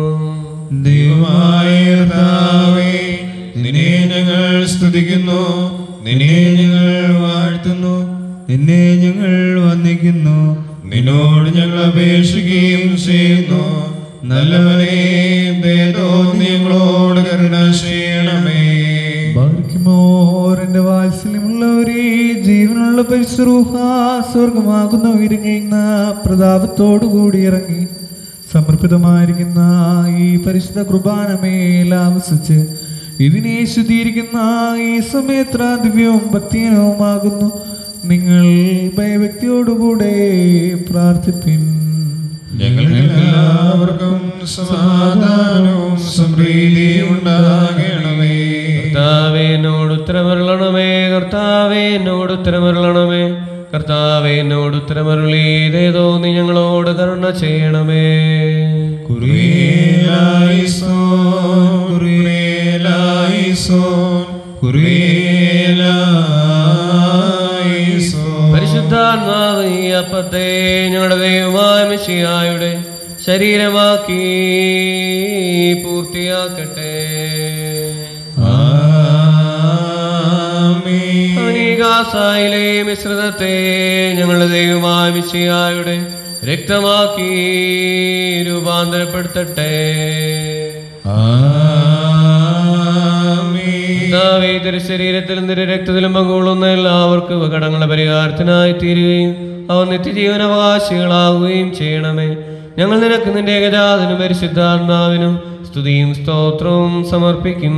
ദൈവമായ കർത്താവേ, നിന്നെ ഞങ്ങൾ സ്തുതിക്കുന്നു, നിന്നെ ഞങ്ങൾ വാഴ്ത്തുന്നു, നിന്നെ ഞങ്ങൾ വന്ദിക്കുന്നു. നിന്നോട് ഞങ്ങൾ അപേക്ഷിക്കുകയും ചെയ്യുന്നു. നല്ലവനെ ദയതോ ഞങ്ങളോട് കരുണ ചെയ്യണമേ. ബാർക്കിമോറിന്റെ വാത്സല്യമുള്ളവരെ, ജീവനുള്ള പരിശുദ്ധ സ്വർഗമാകുന്ന ഉയരുന്ന പ്രതാപത്തോടു കൂടി ഇറങ്ങി സമർപ്പിതമായിരിക്കുന്ന ഈ പരിശുദ്ധ കുർബാനമേൽ ആവസിച്ച് ഇതിനെ ശുദ്ധീകരിക്കുന്ന ഈ സമയത്ര ദിവ്യവും ഭക്തിയനവുമാകുന്നു. നിങ്ങൾ ഭയഭക്തിയോടുകൂടെ പ്രാർത്ഥിപ്പിൻ. ഞങ്ങൾക്കെല്ലാവർക്കും സമാധാനവും സമൃദ്ധിയും ഉണ്ടാകണമേ. കർത്താവേ, എന്നോട് ഉത്തരമരുളണമേ. കർത്താവേ, എന്നോട് ഉത്തരമരുളണമേ. കർത്താവേ, എന്നോട് ഉത്തരമരുളി ഇതേതോ നീ ഞങ്ങളോട് കരുണ ചെയ്യണമേ. കുറിയേലായിസോൻ, കുറിയേലായിസോൻ, കുറിയേലായിസോൻ. പരിശുദ്ധാത്മാവ് ഈ അപ്പത്തെ ഞങ്ങളുടെ ദൈവമായ മിശിഹായുടെ ശരീരമാക്കി പൂർത്തിയാക്കട്ടെ. അവനീകാസായിലെ മിശ്രിതത്തെ ഞങ്ങളുടെ ദൈവമായ മിശിഹായുടെ രക്തമാക്കി രൂപാന്തരപ്പെടുത്തട്ടെ. ശരീരത്തിലും നിന്റെ രക്തത്തിലും പങ്കുകൊള്ളുന്ന എല്ലാവർക്കും കടങ്ങളുടെ പരിഹാരത്തിനായി തീരുകയും അവർ നിത്യജീവനാവകാശികളാവുകയും ചെയ്യണമേ. ഞങ്ങൾ നിനക്ക് നിന്റെ ഏകജാതനും പരിശുദ്ധാത്മാവിനും സ്തുതിയും സ്തോത്രവും സമർപ്പിക്കും.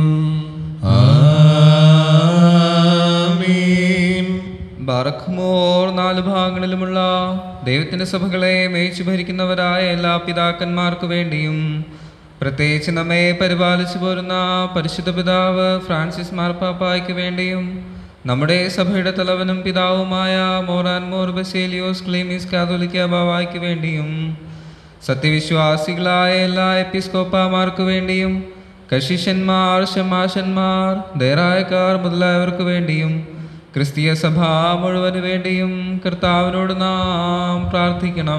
ബാറഖ്മോർ നാല് ഭാഗങ്ങളിലുമുള്ള ദൈവത്തിന്റെ സഭകളെ മേയിച്ചു ഭരിക്കുന്നവരായ എല്ലാ പിതാക്കന്മാർക്കു വേണ്ടിയും പ്രത്യേകിച്ച് നമ്മെ പരിപാലിച്ചു പോരുന്ന പരിശുദ്ധ പിതാവ് ഫ്രാൻസിസ് മാർപ്പാപ്പായ്ക്ക് വേണ്ടിയും നമ്മുടെ സഭയുടെ തലവനും പിതാവുമായ മോറാൻ മോർ ബസേലിയോസ് ക്ലീമിസ് കാതോലിക്ക ബാവായ്ക്ക് വേണ്ടിയും സത്യവിശ്വാസികളായ എല്ലാ എപ്പിസ്കോപ്പാമാർക്ക് വേണ്ടിയും കശിഷന്മാർ, ശമാശന്മാർ, ദേറായക്കാർ മുതലായവർക്ക് വേണ്ടിയും ക്രിസ്തീയ സഭ മുഴുവന് വേണ്ടിയും കർത്താവിനോട് നാം പ്രാർത്ഥിക്കണം.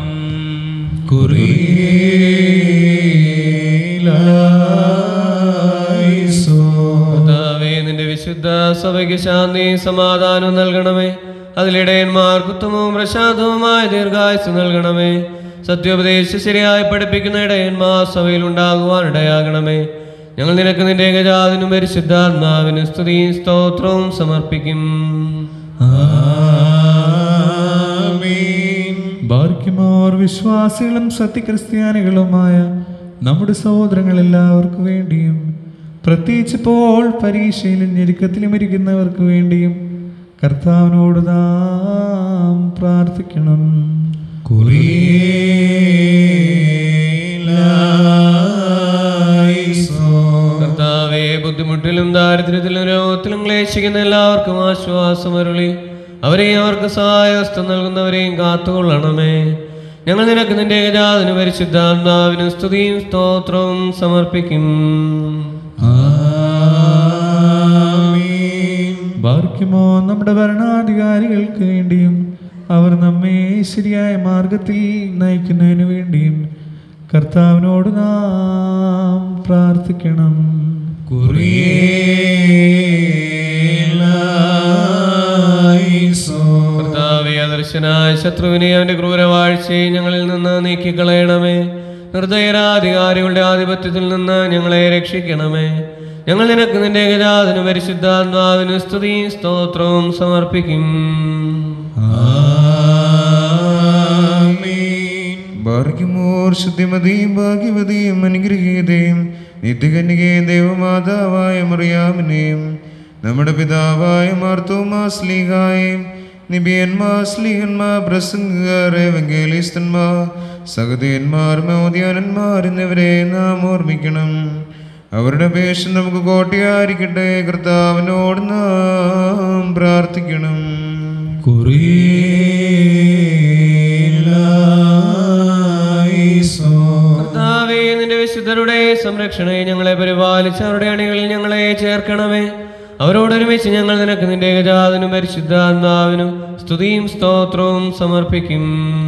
കർത്താവേ, നിന്റെ വിശുദ്ധ സഭയ്ക്ക് ശാന്തി സമാധാനവും നൽകണമേ. അതിലിടയന്മാർക്ക് ഉത്തമവും പ്രശാന്തവുമായ ദീർഘായുസ് നൽകണമേ. സത്യോപദേശം ശരിയായി പഠിപ്പിക്കുന്ന ഇടയന്മാർ സഭയിൽ ഉണ്ടാകുവാൻ ഇടയാകണമേ. ഞങ്ങൾ നിനക്ക് നിന്റെ ഏകജാതനും പരിശുദ്ധാത്മാവിനും സ്തുതിയും സ്തോത്രവും സമർപ്പിക്കും. ബാർക്കിമോർ വിശ്വാസികളും സത്യക്രിസ്ത്യാനികളുമായ നമ്മുടെ സഹോദരങ്ങൾ എല്ലാവർക്കു വേണ്ടിയും പ്രത്യേകിച്ച് ഇപ്പോൾ പരീക്ഷയിലും ഞെരുക്കത്തിലും ഇരിക്കുന്നവർക്ക് വേണ്ടിയും കർത്താവിനോട് നാം പ്രാർത്ഥിക്കണം. കർത്താവേ, ബുദ്ധിമുട്ടിലും ദാരിദ്ര്യത്തിലും രോഗത്തിലും ക്ലേശിക്കുന്ന എല്ലാവർക്കും ആശ്വാസമരുളി അവരെയും അവർക്ക് സഹായഹസ്തം നൽകുന്നവരെയും കാത്തുകൊള്ളണമേ. ഞങ്ങൾ നിനക്ക് നിന്റെ ഏകജാതന് പരിശുദ്ധാത്മാവിനും സ്തുതിയും സ്തോത്രവും സമർപ്പിക്കും. ബാർക്കിമോ നമ്മുടെ ഭരണാധികാരികൾക്ക് വേണ്ടിയും അവർ നമ്മെ ശരിയായ മാർഗത്തിൽ നയിക്കുന്നതിന് വേണ്ടിയും കർത്താവിനോട് നാം പ്രാർത്ഥിക്കണം. കർത്താവേ, അദർശനായ ശത്രുവിനെ അവന്റെ ക്രൂരവാഴ്ചയെ ഞങ്ങളിൽ നിന്ന് നീക്കിക്കളയണമേ. നിർദ്ദയരാധികാരികളുടെ ആധിപത്യത്തിൽ നിന്ന് ഞങ്ങളെ രക്ഷിക്കണമേ. ഞങ്ങൾ നിനക്ക് നിന്റെ ഏകജാതന് പരിശുദ്ധാത്മാവിന് സ്തുതിയും സ്തോത്രവും സമർപ്പിക്കും. ഭാഗ്യമോർ ശുദ്ധിമതിയും ഭാഗ്യവതിയും അനുഗ്രഹീതയും നിത്യകന്യകയും ദേവമാതാവായ മറിയാമിനെയും നമ്മുടെ പിതാവായ മാർത്തോമാ സ്ലീഹായും നിബിയന്മാർ സ്ലീഹന്മാർ പ്രസംഗകർ എവങ്കേലിസ്തന്മാർ സഹദേന്മാർ മോദ്യാനന്മാർ എന്നിവരെ നാം ഓർമ്മിക്കണം. അവരുടെ പേശ നമുക്ക് കോട്ടയായിരിക്കട്ടെ. കർത്താവിനോട് നാം പ്രാർത്ഥിക്കണം. കർത്താവേ, നിന്റെ വിശുദ്ധരുടെ സംരക്ഷണയെ ഞങ്ങളെ പരിപാലിച്ച് അവരുടെ അണികളിൽ ഞങ്ങളെ ചേർക്കണമേ. അവരോടൊരുമിച്ച് ഞങ്ങൾ നിനക്ക് നിന്റെ ഏകജാതനും പരിശുദ്ധാത്മാവിനും സ്തുതിയും സ്തോത്രവും സമർപ്പിക്കും.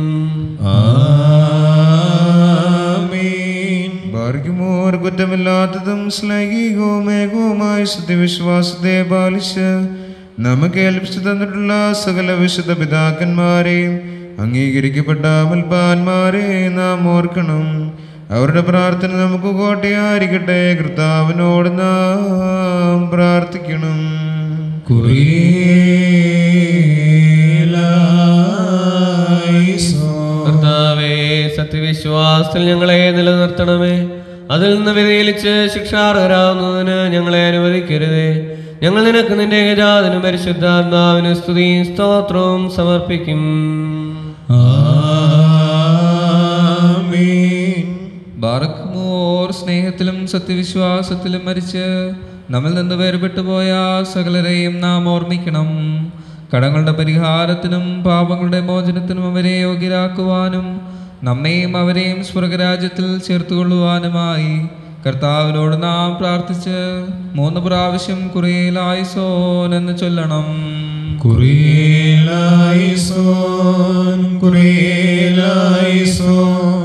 ഭാഗ്യമോർ കുറ്റമില്ലാത്തതും ശ്ലൈകികവും ഏകവുമായ സത്യവിശ്വാസത്തെ പാലിച്ച് നമുക്ക് ഏൽപ്പിച്ചു തന്നിട്ടുള്ള സകല വിശുദ്ധ പിതാക്കന്മാരെയും അംഗീകരിക്കപ്പെട്ട മൽപ്പാന്മാരെ നാം ഓർക്കണം. അവരുടെ പ്രാർത്ഥന നമുക്ക് കോട്ടയായിരിക്കട്ടെ. കർത്താവിനോട് നാം പ്രാർത്ഥിക്കണം. കർത്താവേ, സത്യവിശ്വാസത്തിൽ ഞങ്ങളെ നിലനിർത്തണമേ. അതിൽ നിന്ന് വ്യതിചലിച്ച് ശിക്ഷാർഹരാകുന്നതിന് ഞങ്ങളെ അനുവദിക്കരുതേ. ഞങ്ങൾ നിനക്ക് നിന്റെ ഏകജാതനും പരിശുദ്ധാത്മാവിന് സ്തുതിയും സ്തോത്രവും സമർപ്പിക്കും. ബാറക്മോർ സ്നേഹത്തിലും സത്യവിശ്വാസത്തിലും മരിച്ച് നമ്മിൽ നിന്ന് വേർപെട്ടു പോയ സകലരെയും നാം ഓർമ്മിക്കണം. കടങ്ങളുടെ പരിഹാരത്തിനും പാപങ്ങളുടെ മോചനത്തിനും അവരെ യോഗ്യരാക്കുവാനും നമ്മെയും അവരെയും സ്വർഗരാജ്യത്തിൽ ചേർത്തുകൊള്ളുവാനുമായി കർത്താവിനോട് നാം പ്രാർത്ഥിച്ച് മൂന്ന് പ്രാവശ്യം കുറിയേലായിസോൻ എന്ന് ചൊല്ലണം. കുറിയേലായിസോൻ, കുറിയേലായിസോൻ,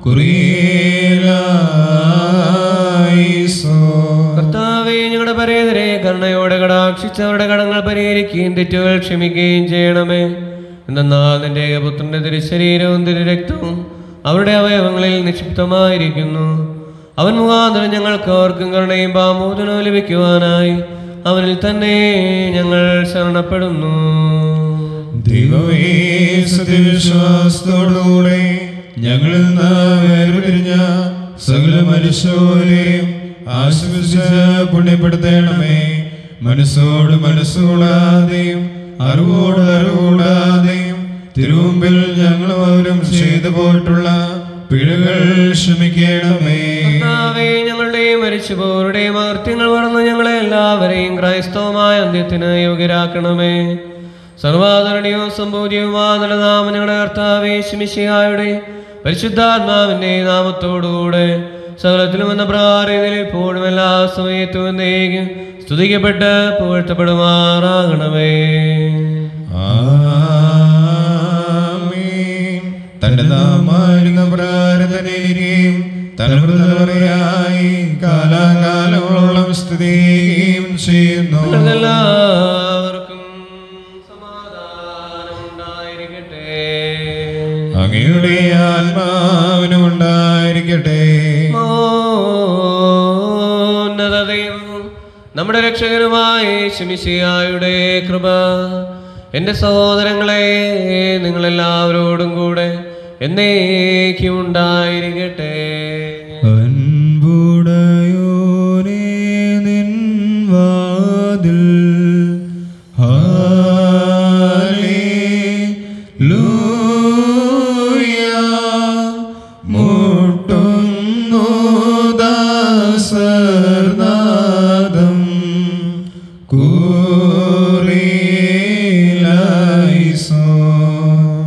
കുറിയേലായിസോൻ. കർത്താവേ, ഞങ്ങളുടെ പരേതരെ കരുണയോടെ കടാക്ഷിച്ച് അവരുടെ കടങ്ങൾ പരിഹരിക്കുകയും തെറ്റുകൾ ക്ഷമിക്കുകയും ചെയ്യണമേ. എന്നാൽ നിന്റെ ഏകപുത്രന്റെ തിരുശരീരവും തിരുരക്തവും അവരുടെ അവയവങ്ങളിൽ നിക്ഷിപ്തമായിരിക്കുന്നു. അവൻ മുഖാന്തരം ഞങ്ങൾക്ക് അവർക്കും കരുണയും പാമോചനവും ലഭിക്കുവാനായി അവനിൽ തന്നെ ഞങ്ങൾ ശരണപ്പെടുന്നു. ദൈവമേ, സത്യവിശ്വാസത്തോടുകൂടെ ഞങ്ങളിൽ നിന്ന് വേർപിരിഞ്ഞ സകല മനുഷ്യരെയും ആശ്വസിച്ച് പുണ്യപ്പെടുത്തണമേ. മനസ്സോട് മനസ്സുകൂടാതെയും അറിവോട് അറിവുകൂടാതെയും തിരുമുമ്പിൽ ഞങ്ങളും അവരും ചെയ്തു പോയിട്ടുള്ള പിഴകൾ ക്ഷമിക്കണമേ. കർത്താവേ, ഞങ്ങളുടെയും മരിച്ചുപോരുടെയും അകൃത്യങ്ങൾ മറന്ന് ഞങ്ങളെ എല്ലാവരെയും ക്രൈസ്തവമായ അന്ത്യത്തിന് യോഗ്യരാക്കണമേ. സർവാദരണീയവും സംഭൂതിയുമായ നാമം ഞങ്ങളുടെ കർത്താവേ ശിമിശിഹായുടെ പരിശുദ്ധാത്മാവിന്റെ നാമത്തോടുകൂടെ സകലത്തിലും വന്ന പ്രാർത്ഥനയിൽ ഇപ്പോഴും എല്ലാ സമയത്തും എന്നേക്കും സ്തുതിക്കപ്പെട്ട് പുകഴ്ത്തപ്പെടുമാറാകണമേ. തന്റെ നാമായിരുന്ന പ്രാർത്ഥനയും തലമുറയായി കാലാകാലങ്ങളോളം സ്തുതിയും ചെയ്യുന്നു. എല്ലാവർക്കും സമാധാനം ഉണ്ടായിരിക്കട്ടെ. അങ്ങയുടെ ആത്മാവിനും ഉണ്ടായിരിക്കട്ടെ. ഉന്നത ദൈവവും നമ്മുടെ രക്ഷകനുമായ ശിമിശിഹായുടെ കൃപ എൻ്റെ സഹോദരങ്ങളെ നിങ്ങളെല്ലാവരോടും കൂടെ എന്നേക്കും ഉണ്ടായിരിക്കട്ടെ. അൻപുടയോനേ നിൻ വാതിൽ ഹല്ലേലൂയ മുട്ടുന്നു ദാസർനാദം കുറിയേലായിസോൻ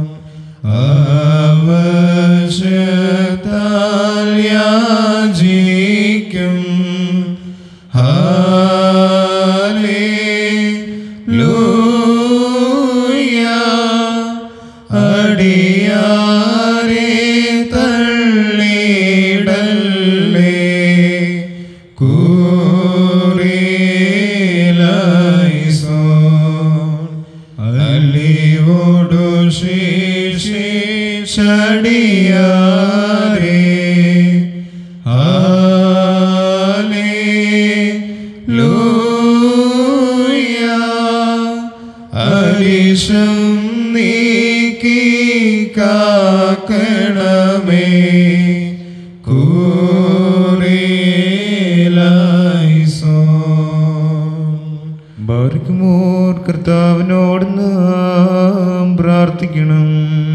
അവശത്താൽ യാചിക്കും ഹല്ലേലൂയ അരിശം നീക്കി കാക്കണമേ ബാരിക്കുമോർ കർത്താവിനോട് നാം പ്രാർത്ഥിക്കണം.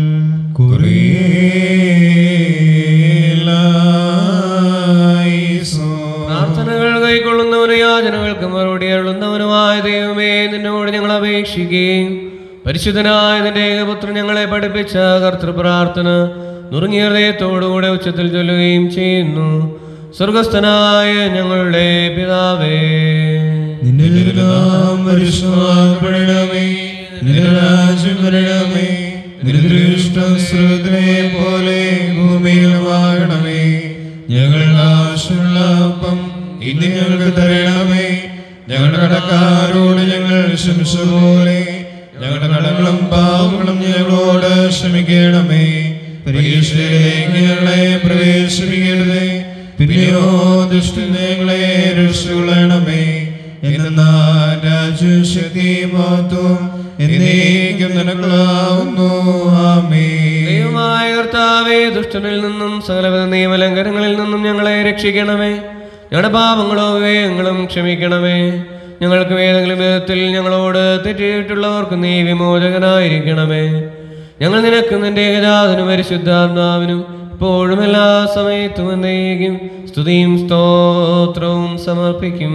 പ്രാർത്ഥനകൾ കൈക്കൊള്ളുന്നവനും യാചനകൾക്ക് മറുപടി അരുളുന്നവനുമായ ദൈവമേ, നിന്നോട് ഞങ്ങൾ അപേക്ഷിക്കുകയും പരിശുദ്ധനായ നിന്റെ ഏകപുത്രൻ ഞങ്ങളെ പഠിപ്പിച്ച കർത്തൃപ്രാർത്ഥന നുറുങ്ങിയ ഹൃദയത്തോടുകൂടെ ഉച്ചത്തിൽ ചൊല്ലുകയും ചെയ്യുന്നു. സ്വർഗസ്ഥനായ ഞങ്ങളുടെ പിതാവേ, നിന്റെ നാമം പരിശുദ്ധമാക്കപ്പെടണമേ, നിന്റെ രാജ്യം വരണമേ, നിന്റെ ഇഷ്ടം സ്വർഗ്ഗത്തിലെ പോലെ ഭൂമിയിലുമാകണമേ. ഞങ്ങൾക്ക് ആവശ്യമുള്ള അപ്പം ഇന്ന് ഞങ്ങൾക്ക് തരണമേ. ഞങ്ങളുടെ കടക്കാരോട് ഞങ്ങൾ ക്ഷമിച്ചതുപോലെ ഞങ്ങളുടെ കടങ്ങളും പാവങ്ങളും ഞങ്ങളോട് ക്ഷമിക്കണമേ. പരീക്ഷയിലേക്ക് ഞങ്ങളെ പ്രവേശിപ്പിക്കരുതേ, പിന്നെയോ ദുഷ്ടൻ ഞങ്ങളെ രക്ഷിക്കണമേ. എന്നാൽ രാജ്യവും ശക്തിയും മഹത്വവും എന്നേക്കും നിനക്കുള്ളതാകുന്നു. ആമേൻ. ദൈവമായ കർത്താവേ, ദുഷ്ടനിൽ നിന്നും സകലവിധ നിയമലംഘനങ്ങളിൽ നിന്നും ഞങ്ങളെ രക്ഷിക്കണമേ. ഞങ്ങളുടെ പാപങ്ങളോ വിവേകങ്ങളും ക്ഷമിക്കണമേ. ഞങ്ങൾക്ക് ഏതെങ്കിലും വിധത്തിൽ ഞങ്ങളോട് തെറ്റിയിട്ടുള്ളവർക്ക് നീ വിമോചകനായിരിക്കണമേ. ഞങ്ങൾ നിനക്ക് നിന്റെ ഏകജാതനും പരിശുദ്ധാത്മാവിനും ഇപ്പോഴും എല്ലാ സമയത്തും എന്നേക്കും സ്തുതിയും സ്തോത്രവും സമർപ്പിക്കും.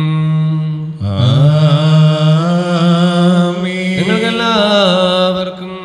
നിങ്ങൾക്കെല്ലാവർക്കും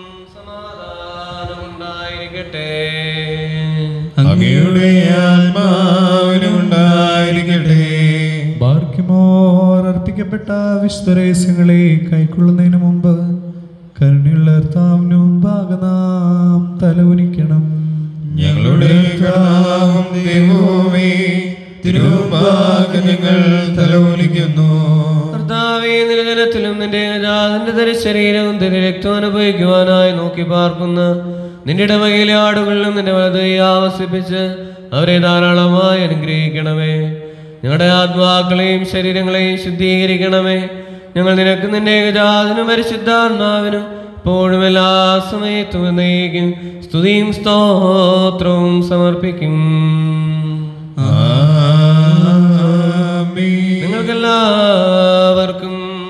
സമാധാനമുണ്ടായിരിക്കട്ടെ. അങ്ങയുടെ ആത്മാവിനുണ്ടായിരിക്കട്ടെ. ബാർക്കിമോർ അർപ്പിക്കപ്പെട്ട വിശുദ്ധ രഹസ്യങ്ങളെ കൈക്കൊള്ളുന്നതിന് മുമ്പ് കരുണയുള്ള കർത്താവിന് മുമ്പാകെ നാം തലകുനിക്കണം. ഞങ്ങളുടെ കർത്താവും ദൈവമേ, തിരുമുമ്പാകെ ഞങ്ങൾ തലകുനിക്കുന്നു. കർത്താവേ, നിരജനത്തിലും നിന്റെ ഏകജാതന്റെ തിരുശരീരവും തിരു രക്തവും അനുഭവിക്കുവാനായി നോക്കി പാർക്കുന്ന നിന്റെ ഇടവകയിലെ ആടുകളിലും നിന്റെ വലത് ആവസിപ്പിച്ച് അവരെ ധാരാളമായി അനുഗ്രഹിക്കണമേ. ഞങ്ങളുടെ ആത്മാക്കളെയും ശരീരങ്ങളെയും ശുദ്ധീകരിക്കണമേ. ഞങ്ങൾ നിനക്ക് നിന്റെ ഏകജാതനും പരിശുദ്ധാത്മാവിനും ഇപ്പോഴും എല്ലാ സമയത്തും എന്നേക്കും സ്തുതിയും സ്തോത്രവും സമർപ്പിക്കും. നിങ്ങൾക്കെല്ലാവർക്കും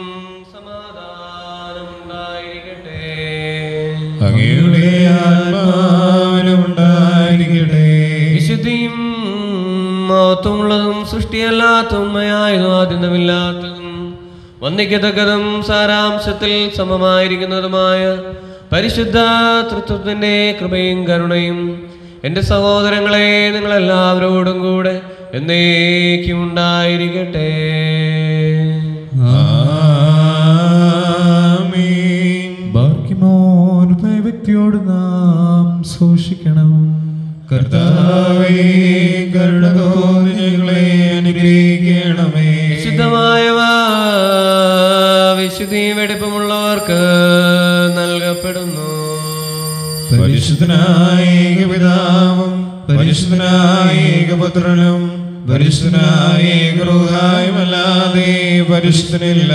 സമാധാനമുണ്ടായിരിക്കട്ടെ. അങ്ങയുടെ ആത്മാവിനുണ്ടായിരിക്കട്ടെ. വിശുദ്ധിയും മഹത്വമുള്ളതും സൃഷ്ടിയല്ലാത്തതുമായതും ആദ്യന്തമില്ലാത്തതും വന്ദിക്കത്തക്കതും സാരാംശത്തിൽ സമമായിരിക്കുന്നതുമായ പരിശുദ്ധ തൃത്വത്തിന്റെ കൃപയും കരുണയും എൻ്റെ സഹോദരങ്ങളെ നിങ്ങളെല്ലാവരോടും കൂടെ എന്നേക്കും ഉണ്ടായിരിക്കട്ടെ. ബാർക്കിമോർ വ്യക്തിയോട് നാം സൂക്ഷിക്കണം. കർത്താവേ, കരുണ തോന്നി ഞങ്ങളെ അനുഗ്രഹിക്കണമേ. വിശുദ്ധമായവ വിശുദ്ധിയും വെടിപ്പുമുള്ളവർക്ക് നൽകപ്പെടുന്നു. പരിശുദ്ധനായ ഏകപിതാവും പരിശുദ്ധനായ ഏകപുത്രനും പരിശുദ്ധനായ ഏകരൂഹായുമല്ലാതെ പരിശുദ്ധനില്ല.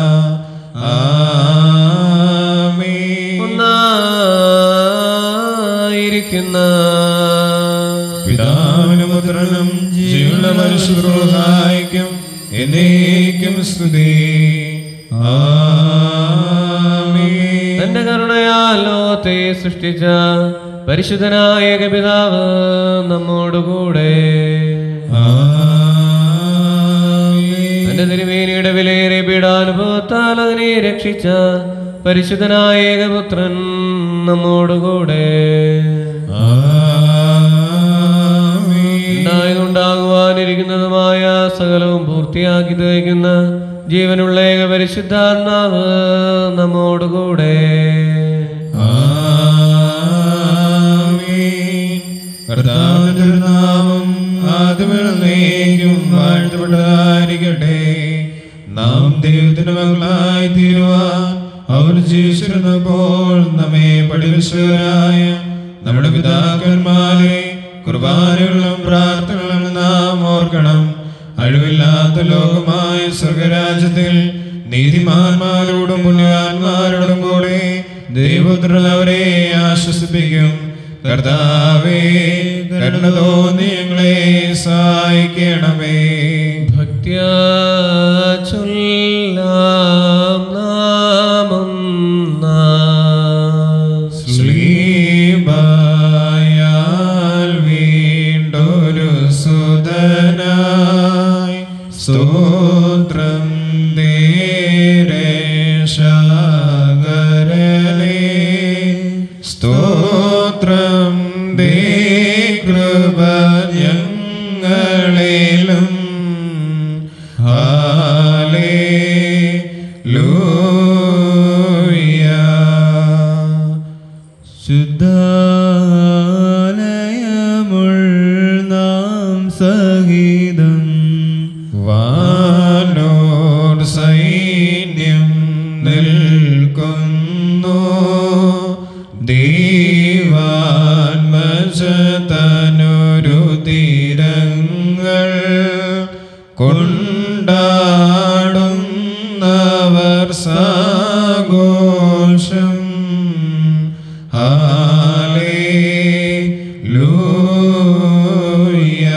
ആമേൻ. ഒന്നായിരിക്കുന്ന പിതാവിനും പുത്രനും ജീവനുള്ള പരിശുദ്ധരൂഹായ്ക്കും എന്നേക്കും സ്തുതി. ആമേൻ. തന്റെ കരുണയാൽ ലോകത്തെ സൃഷ്ടിച്ച പരിശുദ്ധനായ ഏകപിതാവ് നമ്മോടുകൂടെ. തന്റെ തിരുമേനിയുടെ വിലയേറിയ പീഡാനുഭവത്താൽ അതിനെ രക്ഷിച്ച പരിശുദ്ധനായ ഏകപുത്രൻ നമ്മോടുകൂടെ. ഉണ്ടാകുവാനിരിക്കുന്നതുമായ സകലവും പൂർത്തിയാക്കി തയ്ക്കുന്ന ജീവനുള്ള ഏക പരിശുദ്ധാത്മാവ് നമ്മോടുകൂടെ. കർത്താവിന്റെ തിരുനാമം ആദ്യമെന്നേക്കും വാഴ്ത്തപ്പെട്ടതായിരിക്കട്ടെ. നാം ദൈവത്തിന്റെ മകളായി തീരുവാൻ അവർ ജീവിച്ചിരുന്നപ്പോൾ നമ്മെ പഠിപ്പിച്ചവരായ നമ്മുടെ പിതാക്കന്മാരെ കുർബാനകളും പ്രാർത്ഥനകളും നാം ഓർക്കണം. അഴിവില്ലാത്ത ലോകമായ സ്വർഗരാജ്യത്തിൽ നീതിമാന്മാരോടും പുണ്യവാന്മാരോടും കൂടെ ദൈവപുത്രൻ അവരെ ആശ്വസിപ്പിക്കും. കർത്താവേ, കരുണ തോന്നി ഞങ്ങളെ സഹായിക്കണമേ. ഭക്ത്യാ ചൊല്ലാം നാമം ശ്ലീബായാൽ വീണ്ടൊരു സുതനായി സ്തോത്രം ദേരേശാകരലേ സ്തോത്രം ദേ കൃപ ഞങ്ങളിലും ഹല്ലേലൂയ. ശുദ്ധാലയമുൾനാം സഹിതം വാനോർ സൈന്യം നിൽക്കുന്നു. ദൈവാത്മജതനൊരു തീരങ്ങൾ കൊണ്ടാടുന്നവർ സാഘോഷം. ഹല്ലേലൂയ.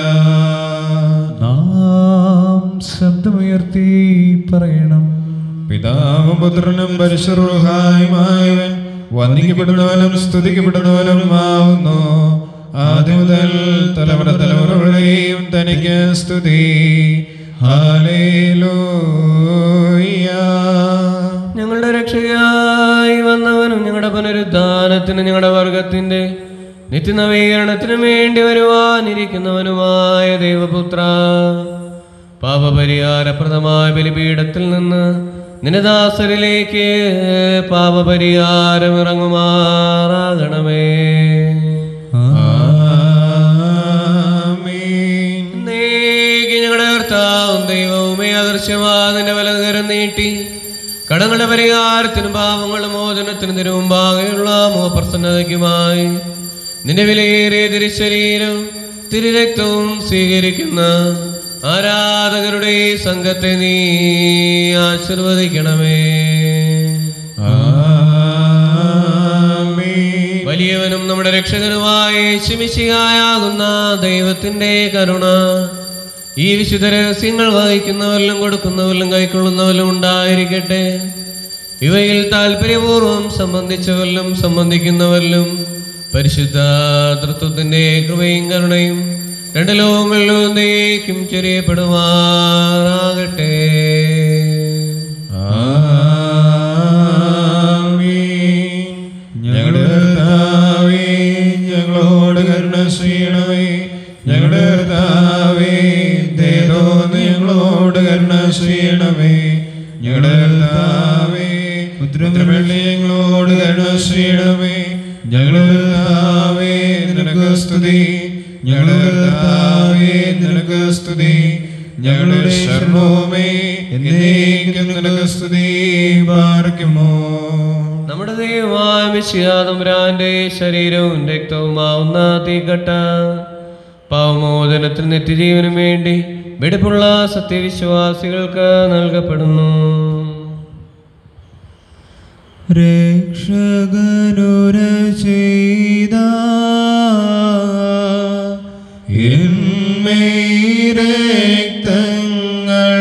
നാം ശബ്ദമുയർത്തി പറയണം. പിതാവും പുത്രനും പരിശുദ്ധനുമായവൻ വന്ദിക്കപ്പെടുന്നവനും സ്തുതിക്കപ്പെടുന്നവനും ആവുന്നു. ആദ്യം മുതൽ തലമുറ തലമുറകളെയും തനിക്ക് സ്തുതി. ഹല്ലേലൂയ. ഞങ്ങളുടെ രക്ഷയായി വന്നവനും ഞങ്ങളുടെ പുനരുദ്ധാനത്തിന് ഞങ്ങളുടെ വർഗത്തിന്റെ നിത്യനവീകരണത്തിനും വേണ്ടി വരുവാനിരിക്കുന്നവനുമായ ദൈവപുത്ര, പാപപരിഹാരപ്രദമായ ബലിപീഠത്തിൽ നിന്ന് നിനദാസരിലേക്ക് പാപപരിഹാരം ഇറങ്ങുമാറാകണമേ. ആമേൻ. ഞങ്ങളുടെ കർത്താവും ദൈവവുമേ, അദൃശ്യമായ നിന്റെ വലതുകരം നീട്ടി കടങ്ങളുടെ പരിഹാരത്തിനും പാപങ്ങളുടെ മോചനത്തിനും തിരുമുമ്പാകെയുള്ള മുഖപ്രസന്നതയ്ക്കുമായി നിന്റെ വിലയേറിയ തിരുശരീരം തിരുരക്തവും സ്വീകരിക്കുന്ന ആരാധകരുടെ ഈ സംഘത്തെ നീ ആശീർവദിക്കണമേ. ആമേൻ. വലിയവനും നമ്മുടെ രക്ഷകനുമായ യേശുമിശിഹായാകുന്ന ദൈവത്തിന്റെ കരുണ ഈ വിശുദ്ധ രഹസ്യങ്ങൾ വഹിക്കുന്നവരിലും കൊടുക്കുന്നവരിലും കൈക്കൊള്ളുന്നവരിലും ഉണ്ടായിരിക്കട്ടെ. ഇവയിൽ താല്പര്യപൂർവ്വം സംബന്ധിച്ചവരിലും സംബന്ധിക്കുന്നവരിലും പരിശുദ്ധ തൃത്വത്തിന്റെ കൃപയും കരുണയും രണ്ട് ലോകങ്ങളിലും എന്നേക്കും ചൊരിയപ്പെടുമാറാകട്ടെ. ആമേൻ. ഞങ്ങളുടെ കർത്താവേ, ഞങ്ങളോട് കരുണ ചെയ്യണമേ. ഞങ്ങളുടെ കർത്താവേ, ദയതോന്നി ഞങ്ങളോട് കരുണ ചെയ്യണമേ. ഞങ്ങളുടെ കർത്താവേ, ഉത്തരമേൽവി ഞങ്ങളോട് കരുണ ചെയ്യണമേ. ഞങ്ങളുടെ കർത്താവേ, നിനക്ക് സ്തുതി. ഞങ്ങളുടെ കർത്താവേ, നിനക്ക് സ്തുതി. ഞങ്ങളുടെ ശരണവുമേ, എന്നേക്കും നിനക്ക് സ്തുതി. പാർക്കുമോ നമ്മുടെ ദൈവമായ മിശിഹാ തമ്പുരാന്റെ ശരീരവും രക്തവുമാവുന്ന തീക്കട്ട പാവമോചനത്തിന് നിത്യജീവനും വേണ്ടി വെടിപ്പുള്ള സത്യവിശ്വാസികൾക്ക് നൽകപ്പെടുന്നു. രക്ഷകനുര ചെയ്ത രക്തങ്ങൾ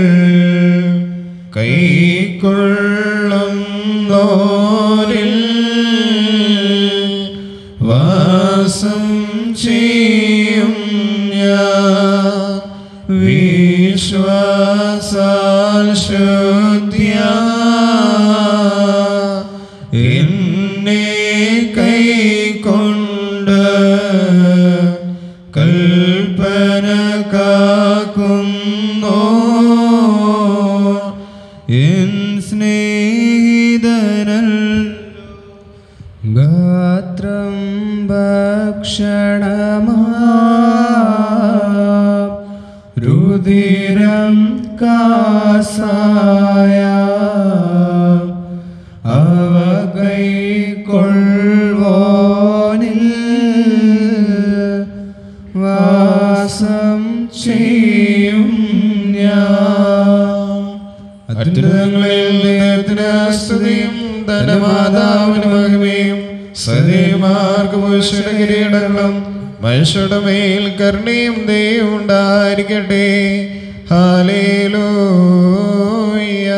കൈക്കൊള്ളുന്നോരിൽ വാസം ചെയ്യും ഞാൻ വിശ്വാസാൽ ശുദ്ധ്യാ എന്നെ കൈക്കൊണ്ട് കൽപ്പന കാക്കുന്നോ എൻ സ്നേഹിതനൽ ഗാത്രം ഭക്ഷണമാ രുധിരം കാസായ അവ കൈക്കൊള്ളുവോനിൽ സ്തുതിയും തന്റെ മാതാവിന് മഹിമയും സദൈവമാർക്ക് പുരുഷയുടെ കിരീടങ്ങളും മനുഷ്യരുടെ മേൽ കരുണയും ദയവും ഉണ്ടായിരിക്കട്ടെ. ഹല്ലേലൂയ.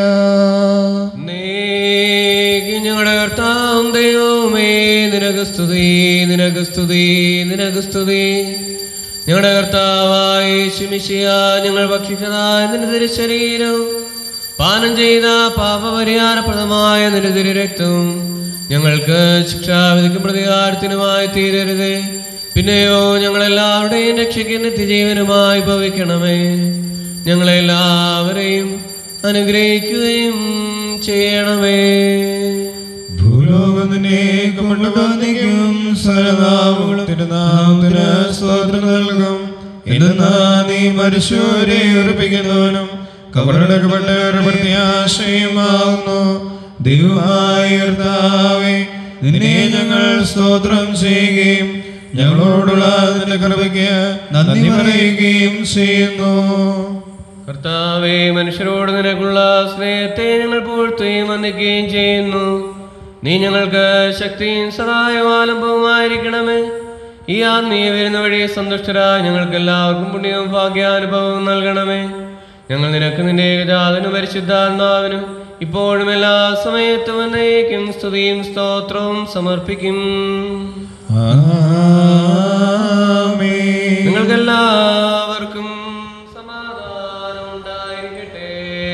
ഞങ്ങളുടെ കർത്താവും ദൈവമേ, നിനക്ക് സ്തുതി, നിനക്ക് സ്തുതി, നിനക്ക് സ്തുതി. ഞങ്ങളുടെ കർത്താവായ യേശുമിശിഹ, ഞങ്ങൾ ഭക്ഷിച്ചതായ നിന്റെ തിരുശരീരവും പാനം ചെയ്ത പാപപരിഹാരപ്രദമായ നിന്റെ തിരുരക്തവും ഞങ്ങൾക്ക് ശിക്ഷാവിധിക്കും പ്രതികാരത്തിനുമായി തീരരുതേ. പിന്നെയോ ഞങ്ങളെല്ലാവരുടെയും രക്ഷയ്ക്ക് നിത്യജീവനുമായി ഭവിക്കണമേ. ഞങ്ങളെല്ലാവരെയും അനുഗ്രഹിക്കുകയും ചെയ്യണമേ. ഭൂലോകത്തിനേക്കും തിരുനാമത്തിന് സ്തോത്രം നൽകും. ഇന്ന് നീ മരിച്ചവരെ ഉറപ്പിക്കുന്നവനും കബറടക്കപ്പെട്ടവരുടെ പ്രത്യാശയുമാകുന്നു. ദൈവമായ കർത്താവേ, നിന്നെ ഞങ്ങൾ സ്തോത്രം ചെയ്യുകയും ഞങ്ങളോടുള്ള നിന്റെ കൃപയ്ക്ക് നന്ദി പറയുകയും ചെയ്യുന്നു. കർത്താവേ, മനുഷ്യരോട് നിനക്കുള്ള സ്നേഹത്തെ ഞങ്ങൾ പുകഴ്ത്തുകയും വന്ദിക്കുകയും ചെയ്യുന്നു. നീ ഞങ്ങൾക്ക് ശക്തിയും സഹായവും ആലംബവുമായിരിക്കണമേ. ഈ ആത്മീയ വരുന്ന വഴി സന്തുഷ്ടരായ ഞങ്ങൾക്ക് എല്ലാവർക്കും പുണ്യവും ഭാഗ്യാനുഭവവും നൽകണമേ. ഞങ്ങൾ നിനക്ക് നിന്റെ ഏകജാതനും പരിശുദ്ധാത്മാവിനും ഇപ്പോഴും എല്ലാ സമയത്തും എന്നേക്കും സ്തുതിയും സ്തോത്രവും സമർപ്പിക്കും. നിങ്ങൾക്കെല്ലാവർക്കും സമാധാനം ഉണ്ടായിരിക്കട്ടെ.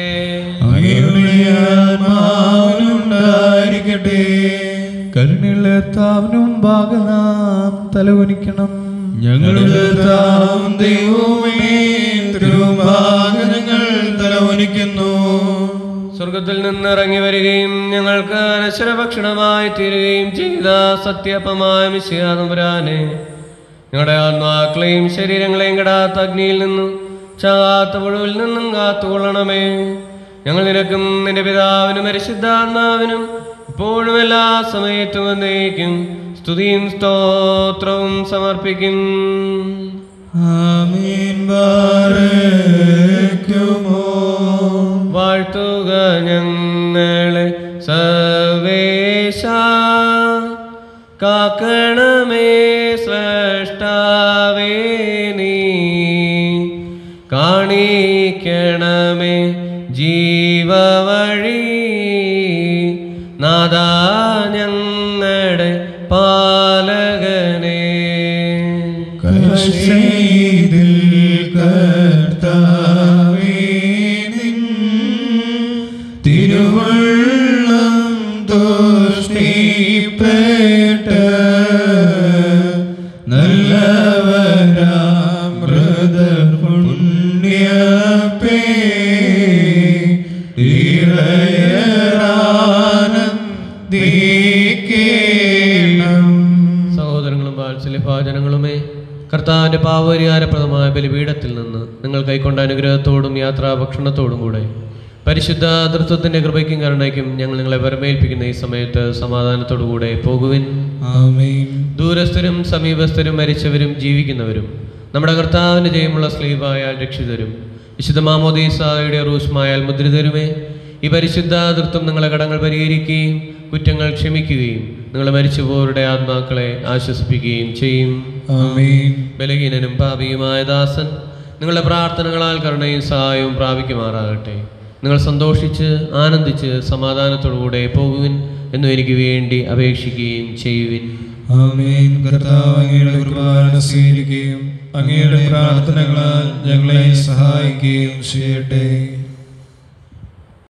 ഉണ്ടായിരിക്കട്ടെ. കരുണയുള്ള താവനും ഭാഗനാം തലവനിക്കണം. ഞങ്ങളുടെ താവും ദൈവമേ, തിരുഭാഗങ്ങൾ തലവനിക്കുന്നു. സ്വർഗത്തിൽ നിന്ന് ഇറങ്ങി വരികയും ഞങ്ങൾക്ക് അനശ്വര ഭക്ഷണമായി തീരുകയും ചെയ്ത സത്യപ്പമായ മിശിഹാ തമ്പുരാനെ, ഞങ്ങളുടെ ആത്മാക്കളെയും ശരീരങ്ങളെയും കെടാത്ത അഗ്നിയിൽ നിന്നും ചാകാത്ത പുഴുവിൽ നിന്നും കാത്തുകൊള്ളണമേ. ഞങ്ങൾ നിനക്കും നിന്റെ പിതാവിനും പരിശുദ്ധാത്മാവിനും ഇപ്പോഴും എല്ലാ സമയത്തും എന്നേക്കും സ്തുതിയും സ്തോത്രവും സമർപ്പിക്കും. ആമീൻ. ബാരക്കുമോ. വാഴ്ത്തുക ഞങ്ങളെ സർവേശ, കാക്കണമേ സ്രഷ്ടാവേ നീ, കാണിക്കണമേ ജീവവഴി, നാദാ ഞങ്ങളുടെ പാലകനെ. കശീതിൽ കർത്താവേ നിൻ തിരുവള്ളം തുഷ്ടിപ്പെട്ട് നല്ലവരാം മൃദർ പുണ്യപ്പേ സഹോദരങ്ങളും വാത്സല്യഭാജനങ്ങളുമേ, കർത്താവിന്റെ പാപപരിഹാരപ്രദമായ ബലിപീഠത്തിൽ നിന്ന് നിങ്ങൾ കൈക്കൊണ്ട അനുഗ്രഹത്തോടും യാത്രാഭക്ഷണത്തോടും കൂടെ പരിശുദ്ധ തൃത്വത്തിന്റെ കൃപയ്ക്കും കരുണയ്ക്കും ഞങ്ങൾ നിങ്ങളെ വരമേൽപ്പിക്കുന്ന ഈ സമയത്ത് സമാധാനത്തോടുകൂടെ പോകുവിൻ. ആമേൻ. ദൂരസ്ഥരും സമീപസ്ഥരും മരിച്ചവരും ജീവിക്കുന്നവരും നമ്മുടെ കർത്താവിന്റെ ജയമുള്ള സ്ലീബായാൽ രക്ഷിതരും വിശുദ്ധ മാമോദീസായുടെ റൂഷ്മായാൽ മുദ്രിതരുമേ, ഈ പരിശുദ്ധ തൃത്വം നിങ്ങളെ കടങ്ങൾ പരിഹരിക്കുകയും കുറ്റങ്ങൾ ക്ഷമിക്കുകയും നിങ്ങളെ മരിച്ചുപോരുടെ ആത്മാക്കളെ ആശ്വസിപ്പിക്കുകയും ചെയ്യും. ആമേൻ. ബലഹീനനും പാപിയുമായ ദാസൻ നിങ്ങളുടെ പ്രാർത്ഥനകളാൽ കരുണയും സഹായവും പ്രാപിക്കുമാറാകട്ടെ. നിങ്ങൾ സന്തോഷിച്ച് ആനന്ദിച്ച് സമാധാനത്തോടുകൂടെ പോകുവിൻ എന്നും എനിക്ക് വേണ്ടി അപേക്ഷിക്കുകയും ചെയ്യുവിൻ. ആമേൻ. കർത്താവ് അങ്ങയുടെ കുർബാന സ്വീകരിക്കുകയും അങ്ങയുടെ പ്രാർത്ഥനകളാൽ ഞങ്ങളെ സഹായിക്കുകയും ചെയ്യട്ടെ.